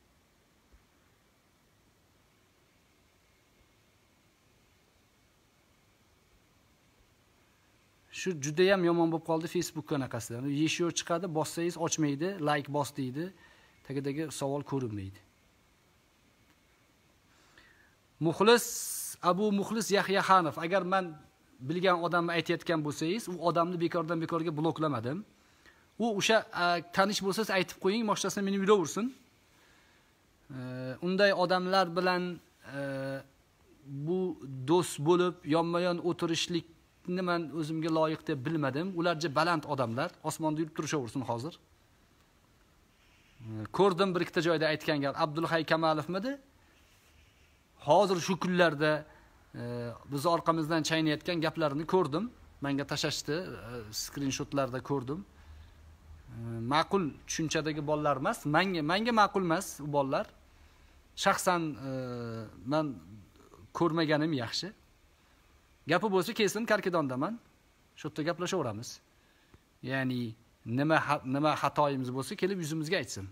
Shu juda ham yomon bo'lib qoldi Facebook qanaqasida. Yeshiyo chiqadi, bossangiz ochmaydi, like bos deydi. Tagidagi savol ko'rinmaydi. Muxlis Abu Muxlis Yahyaxanov, agar men bilgan odamni aytayotgan bo'lsangiz, u odamni bekordan bekorga bloklamadim. U o'sha tanish bo'lsangiz aytib qo'ying, moshtasini meni yuraversin. Unday odamlar bilan bu do'st bo'lib, yonma-yon o'tirishlikni men o'zimga loyiq deb bilmadim. Ularcha baland odamlar, osmonda yurib turishaversin hozir. Ko'rdim bir ikkita joyda aytgan gap Abdulhay Kamalovmidi? Hozir shu kunlarda biz orqamizdan chaynayotgan gaplarini ko'rdim. Menga tashashdi, skrinshotlarda ko'rdim. Ma'qul tushunchadagi bolalar emas, menga ma'qul emas u bolalar. Shaxsan men ko'rmaganim yaxshi. Gapi bo'lsa kelsin Karkidondaman. Shu yerda gaplashaveramiz. Ya'ni nima xatoyimiz bo'lsa kelib yuzimizga aytsin.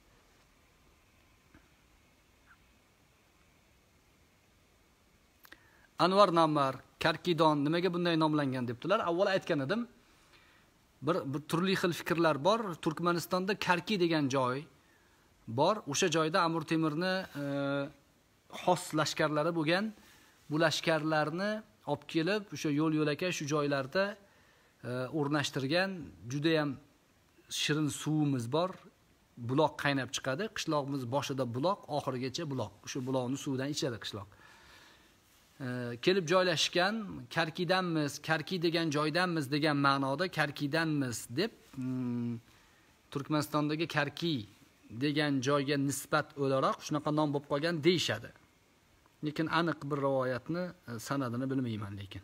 Anvar Nammar, Karkidon nimaga bunday nomlangan debdilar. Avval aytgan edim. Bir turli xil fikrlar bor. Turkmanistonda Karki degan joy bor. O'sha joyda Amir Temurni xos lashkarlari bo'lgan. Bu lashkarlarni olib kelib, o'sha yo'l-yo'lakay shu joylarda o'rnashtirgan. Juda ham shirin suvimiz bor. Buloq qaynab chiqadi. Qishloqimiz boshida buloq, oxirigacha buloq. O'sha buloqni suvidan ichadi qishloq. Kelib joylashgan, Karkidanmiz, Karki degan joydanmiz degan ma'noda Karkidanmiz deb Turkmanistondagi Karki degan joyga nisbat o'laroq shunaqa nom bo'lib qolgan deyshadi. Lekin aniq bir rivoyatni sanadini bilmayman lekin.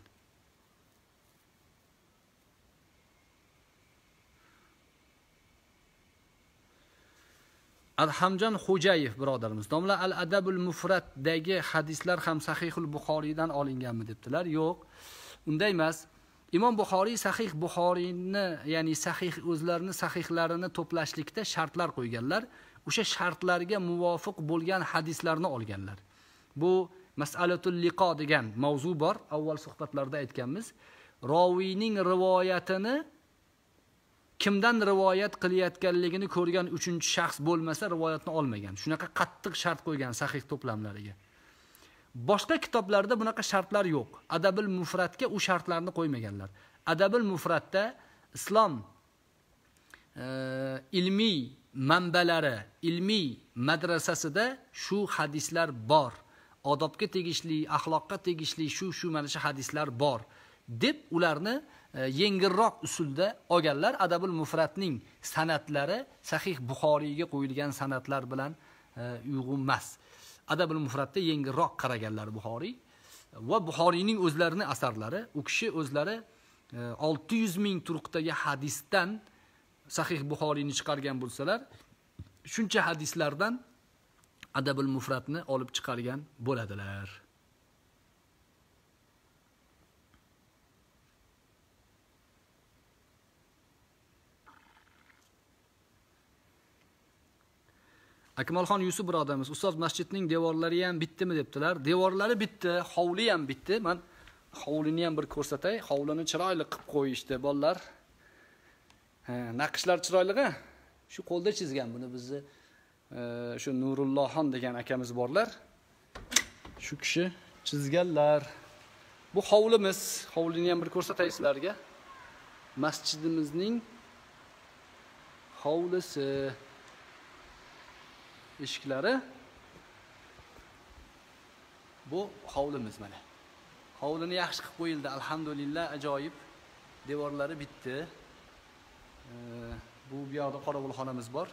Adhamjon Xo'jayev birodarimiz. Domla Al-Adabul Mufratdagi hadislar ham Sahihul Buxoriydan olinganmi debdilar? Yo'q. Unday emas. Imom Buxoriy Sahih Buxoriyni, ya'ni sahih o'zlarini sahihlarini to'plashlikda shartlar qo'yganlar. O'sha shartlarga muvofiq bo'lgan hadislarni olganlar. Bu Mas'alatul liqo degan mavzu bor. Avval suhbatlarda aytganmiz. Roviyning rivoyatini kimdan rivoyat qilayotganligini ko'rgan uchinchi shaxs bo'lmasa rivoyatni olmagan. Shunaqa qattiq shart qo'ygan sahih to'plamlariga. Boshqa kitoblarda bunaqa shartlar yo'q. Adabul Mufratga u shartlarni qo'ymaganlar. Adabul Mufratda islom ilmiy manbalari, ilmiy madrasasida shu hadislar bor. Odobga tegishli, axloqqa tegishli shu mana shu hadislar bor deb ularni yengilroq usulda olganlar. Adabul Mufratning sanatlari Sahih Buxoriyga qo'yilgan sanatlar bilan uyg'un emas. Adabul Mufratda yengilroq qaraganlar Buxoriy va Buxoriyning o'zlarining asarlari. U kishi o'zlari 600 ming turuqdagi hadisdan Sahih Buxoriyni chiqargan bo'lsalar, shuncha hadislardan Adabul Mufratni olib chiqargan bo'ladilar. Akmalxon Yusuf birodarimiz, ustoz masjidning devorlari ham bitdimi debdilar. Devorlari bitdi, hovli ham bitdi. Men hovlini ham bir ko'rsatay. Hovlini chiroyli qilib qo'yishdi bolalar. Naqshlar chiroyli-a? Shu qo'lda chizgan buni bizni shu Nurullohxon degan akamiz borlar. Shu kishi chizganlar. Bu hovlimiz. Hovlini ham bir ko'rsatay sizlarga. Masjidimizning hovlisi. Eshiklari. Bu hovlimiz mana. Hovlini yaxshi qilib qo'yildi, alhamdulillah, ajoyib. Devorlari bitdi. Bu yoqda qorovulxonamiz bor.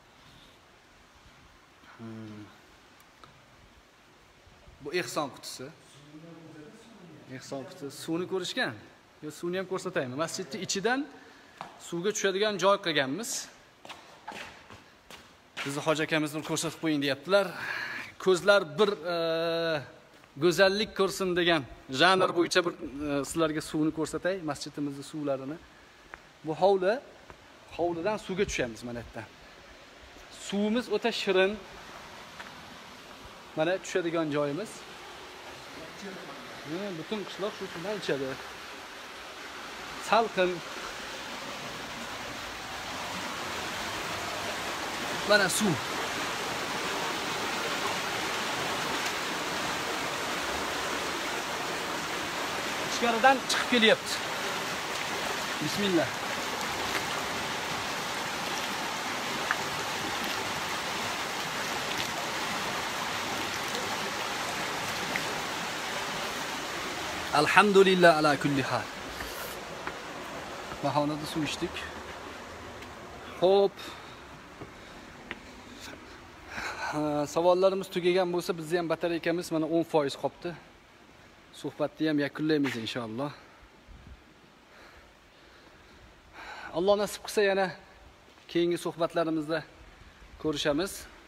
Bu ehson qutisi. Ehson qutisi. Suvni ko'rishgan? Yo, suvni ham ko'rsataymi? Masjidning ichidan suvga tushadigan joy qilganmiz. Bizni hoji akamizni ko'rsatib qo'ying deyaptilar. Ko'zlar bir go'zallik ko'rsin degan janr bo'yicha bir sizlarga suvni ko'rsatay, masjidimizning suvlarini. Bu hovlidan suvga tushamiz mana bu yerdan. Suvimiz o'ta shirin. Mana tushadigan joyimiz. Butun qishloq shu suvdan ichadi. Salqin. Mana suv. Ichkaridan chiqib kelyapti. Bismillah. Alhamdulillah ala kulli hal. Bahonada suv ichdik. Xo'p. Savollarimiz tugagan bo'lsa, bizning ham batareykamiz mana 10% qolibdi. Suhbatni ham yakunlaymiz inshaalloh. Alloh nasib qilsa yana keyingi suhbatlarimizda ko'rishamiz.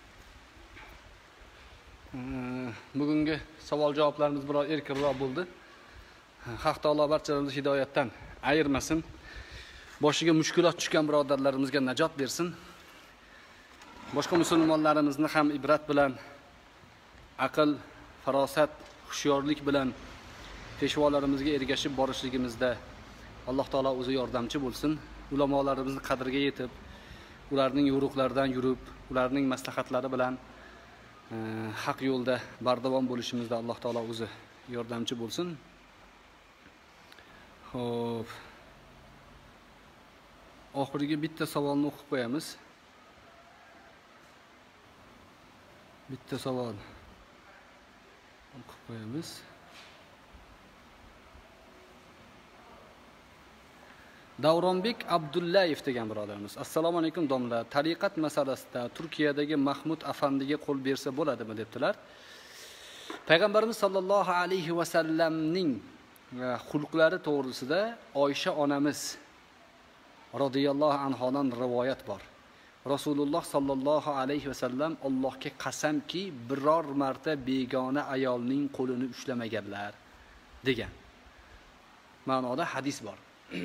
Bugungi savol-javoblarimiz biroz erkinroq bo'ldi. Haq taolo barchalarimizni hidoyatdan ayirmasin. Boshiga mushkulot tushgan birodarlarimizga najot bersin. Boshqa musulmonlarimizni ham ibrat bilan, aql, farosat, hushyorlik bilan peshvolarimizga ergashib borishligimizda Alloh taolo o'zi yordamchi bo'lsin. Ulamolarimizni qadriga yetib, ularning yo'riqlaridan yurib, ularning maslahatlari bilan haq yo'lda bardavom bo'lishimizda Alloh taolo o'zi yordamchi bo'lsin. Xo'p. Oxirgi bitta savolni o'qib qo'yamiz. Bitta savol o'qib qo'yamiz. Davronbek Abdullayev degan birodarimiz. Assalomu alaykum domla. Tariqat masalasida Turkiyadagi Mahmud afandiga qo'l bersa bo'ladimi debdilar. Payg'ambarimiz sollallohu alayhi va sallamning xulqlari to'g'risida Oysha onamiz radhiyallohu anhodan rivoyat bor. Rasululloh sallallohu alayhi va sallam Allohga qasamki, biror marta begona ayolning qo'lini ushlamaganlar degan ma'noda hadis bor.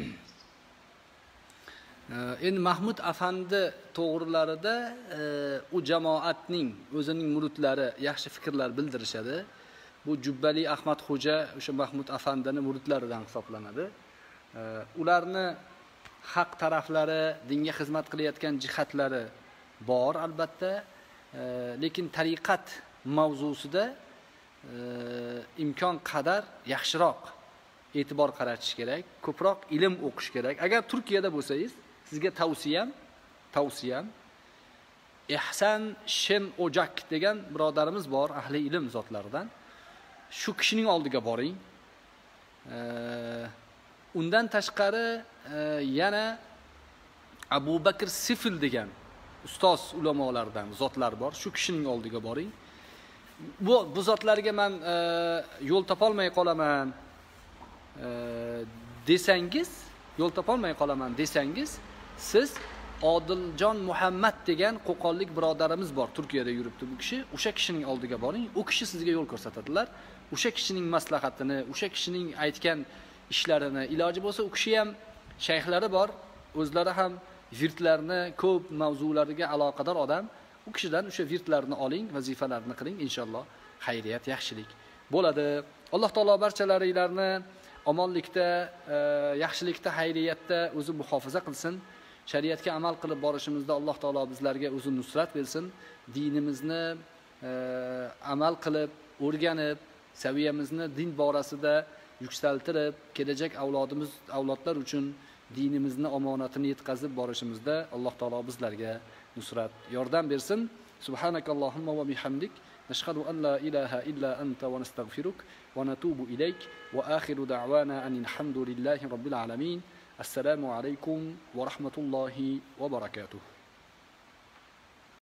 Endi Mahmud afandi to'g'rilarida u jamoatning o'zining muridlari yaxshi fikrlar bildirishadi. Bu Jubbali Ahmad xo'ja o'sha Mahmud afandining muridlaridan hisoblanadi. Ularni haq taraflari, dinga xizmat qilayotgan jihatlari bor albatta, lekin tariqat mavzusida imkon qadar yaxshiroq e'tibor qaratish kerak, ko'proq ilm o'qish kerak. Agar Turkiyada bo'lsangiz, sizga tavsiyam Ihsan Shem Ojak degan birodarimiz bor, ahli ilm zotlaridan. Shu kishining oldiga boring. Undan tashqari yana Abu Bakr Sifil degan ustoz ulamolardan zotlar bor. Shu kishining oldiga boring. Bu zotlarga men yo'l topolmay qolaman desangiz, siz Odiljon Muhammad degan qo'qonlik birodarimiz bor, Turkiyada yuribdi bu kishi. O'sha kishining oldiga boring. U kishi sizga yo'l ko'rsatadilar. O'sha kishining maslahatini, o'sha kishining aytgan ishlarini, iloji bo'lsa u kishi ham shayxlari bor, o'zlari ham virtlarni ko'p mavzulariga aloqador odam. U kishidan o'sha virtlarni oling, vazifalarni qiling, inshaalloh xayriyat, yaxshilik bo'ladi. Alloh taolo barchalaringlarni omonlikda, yaxshilikda, xayriyatda o'zi muhofaza qilsin. Shariatga amal qilib borishimizda Alloh taolo bizlarga o'zi nusrat bersin. Dinimizni amal qilib, o'rganib, saviyamizni din borasida yuksaltirib, kelajak avlodlar uchun dinimizni omonatini yetkazib borishimizda Alloh taolo bizlarga nusrat, yordam bersin. Subhanakallohumma va bihamdik, nashhadu an la ilaha illa anta va nastag'firuk va natubu ilayk va akhiru da'wana anil hamdulillahi robbil alamin. Assalomu alaykum va rahmatullohi va barakatuh.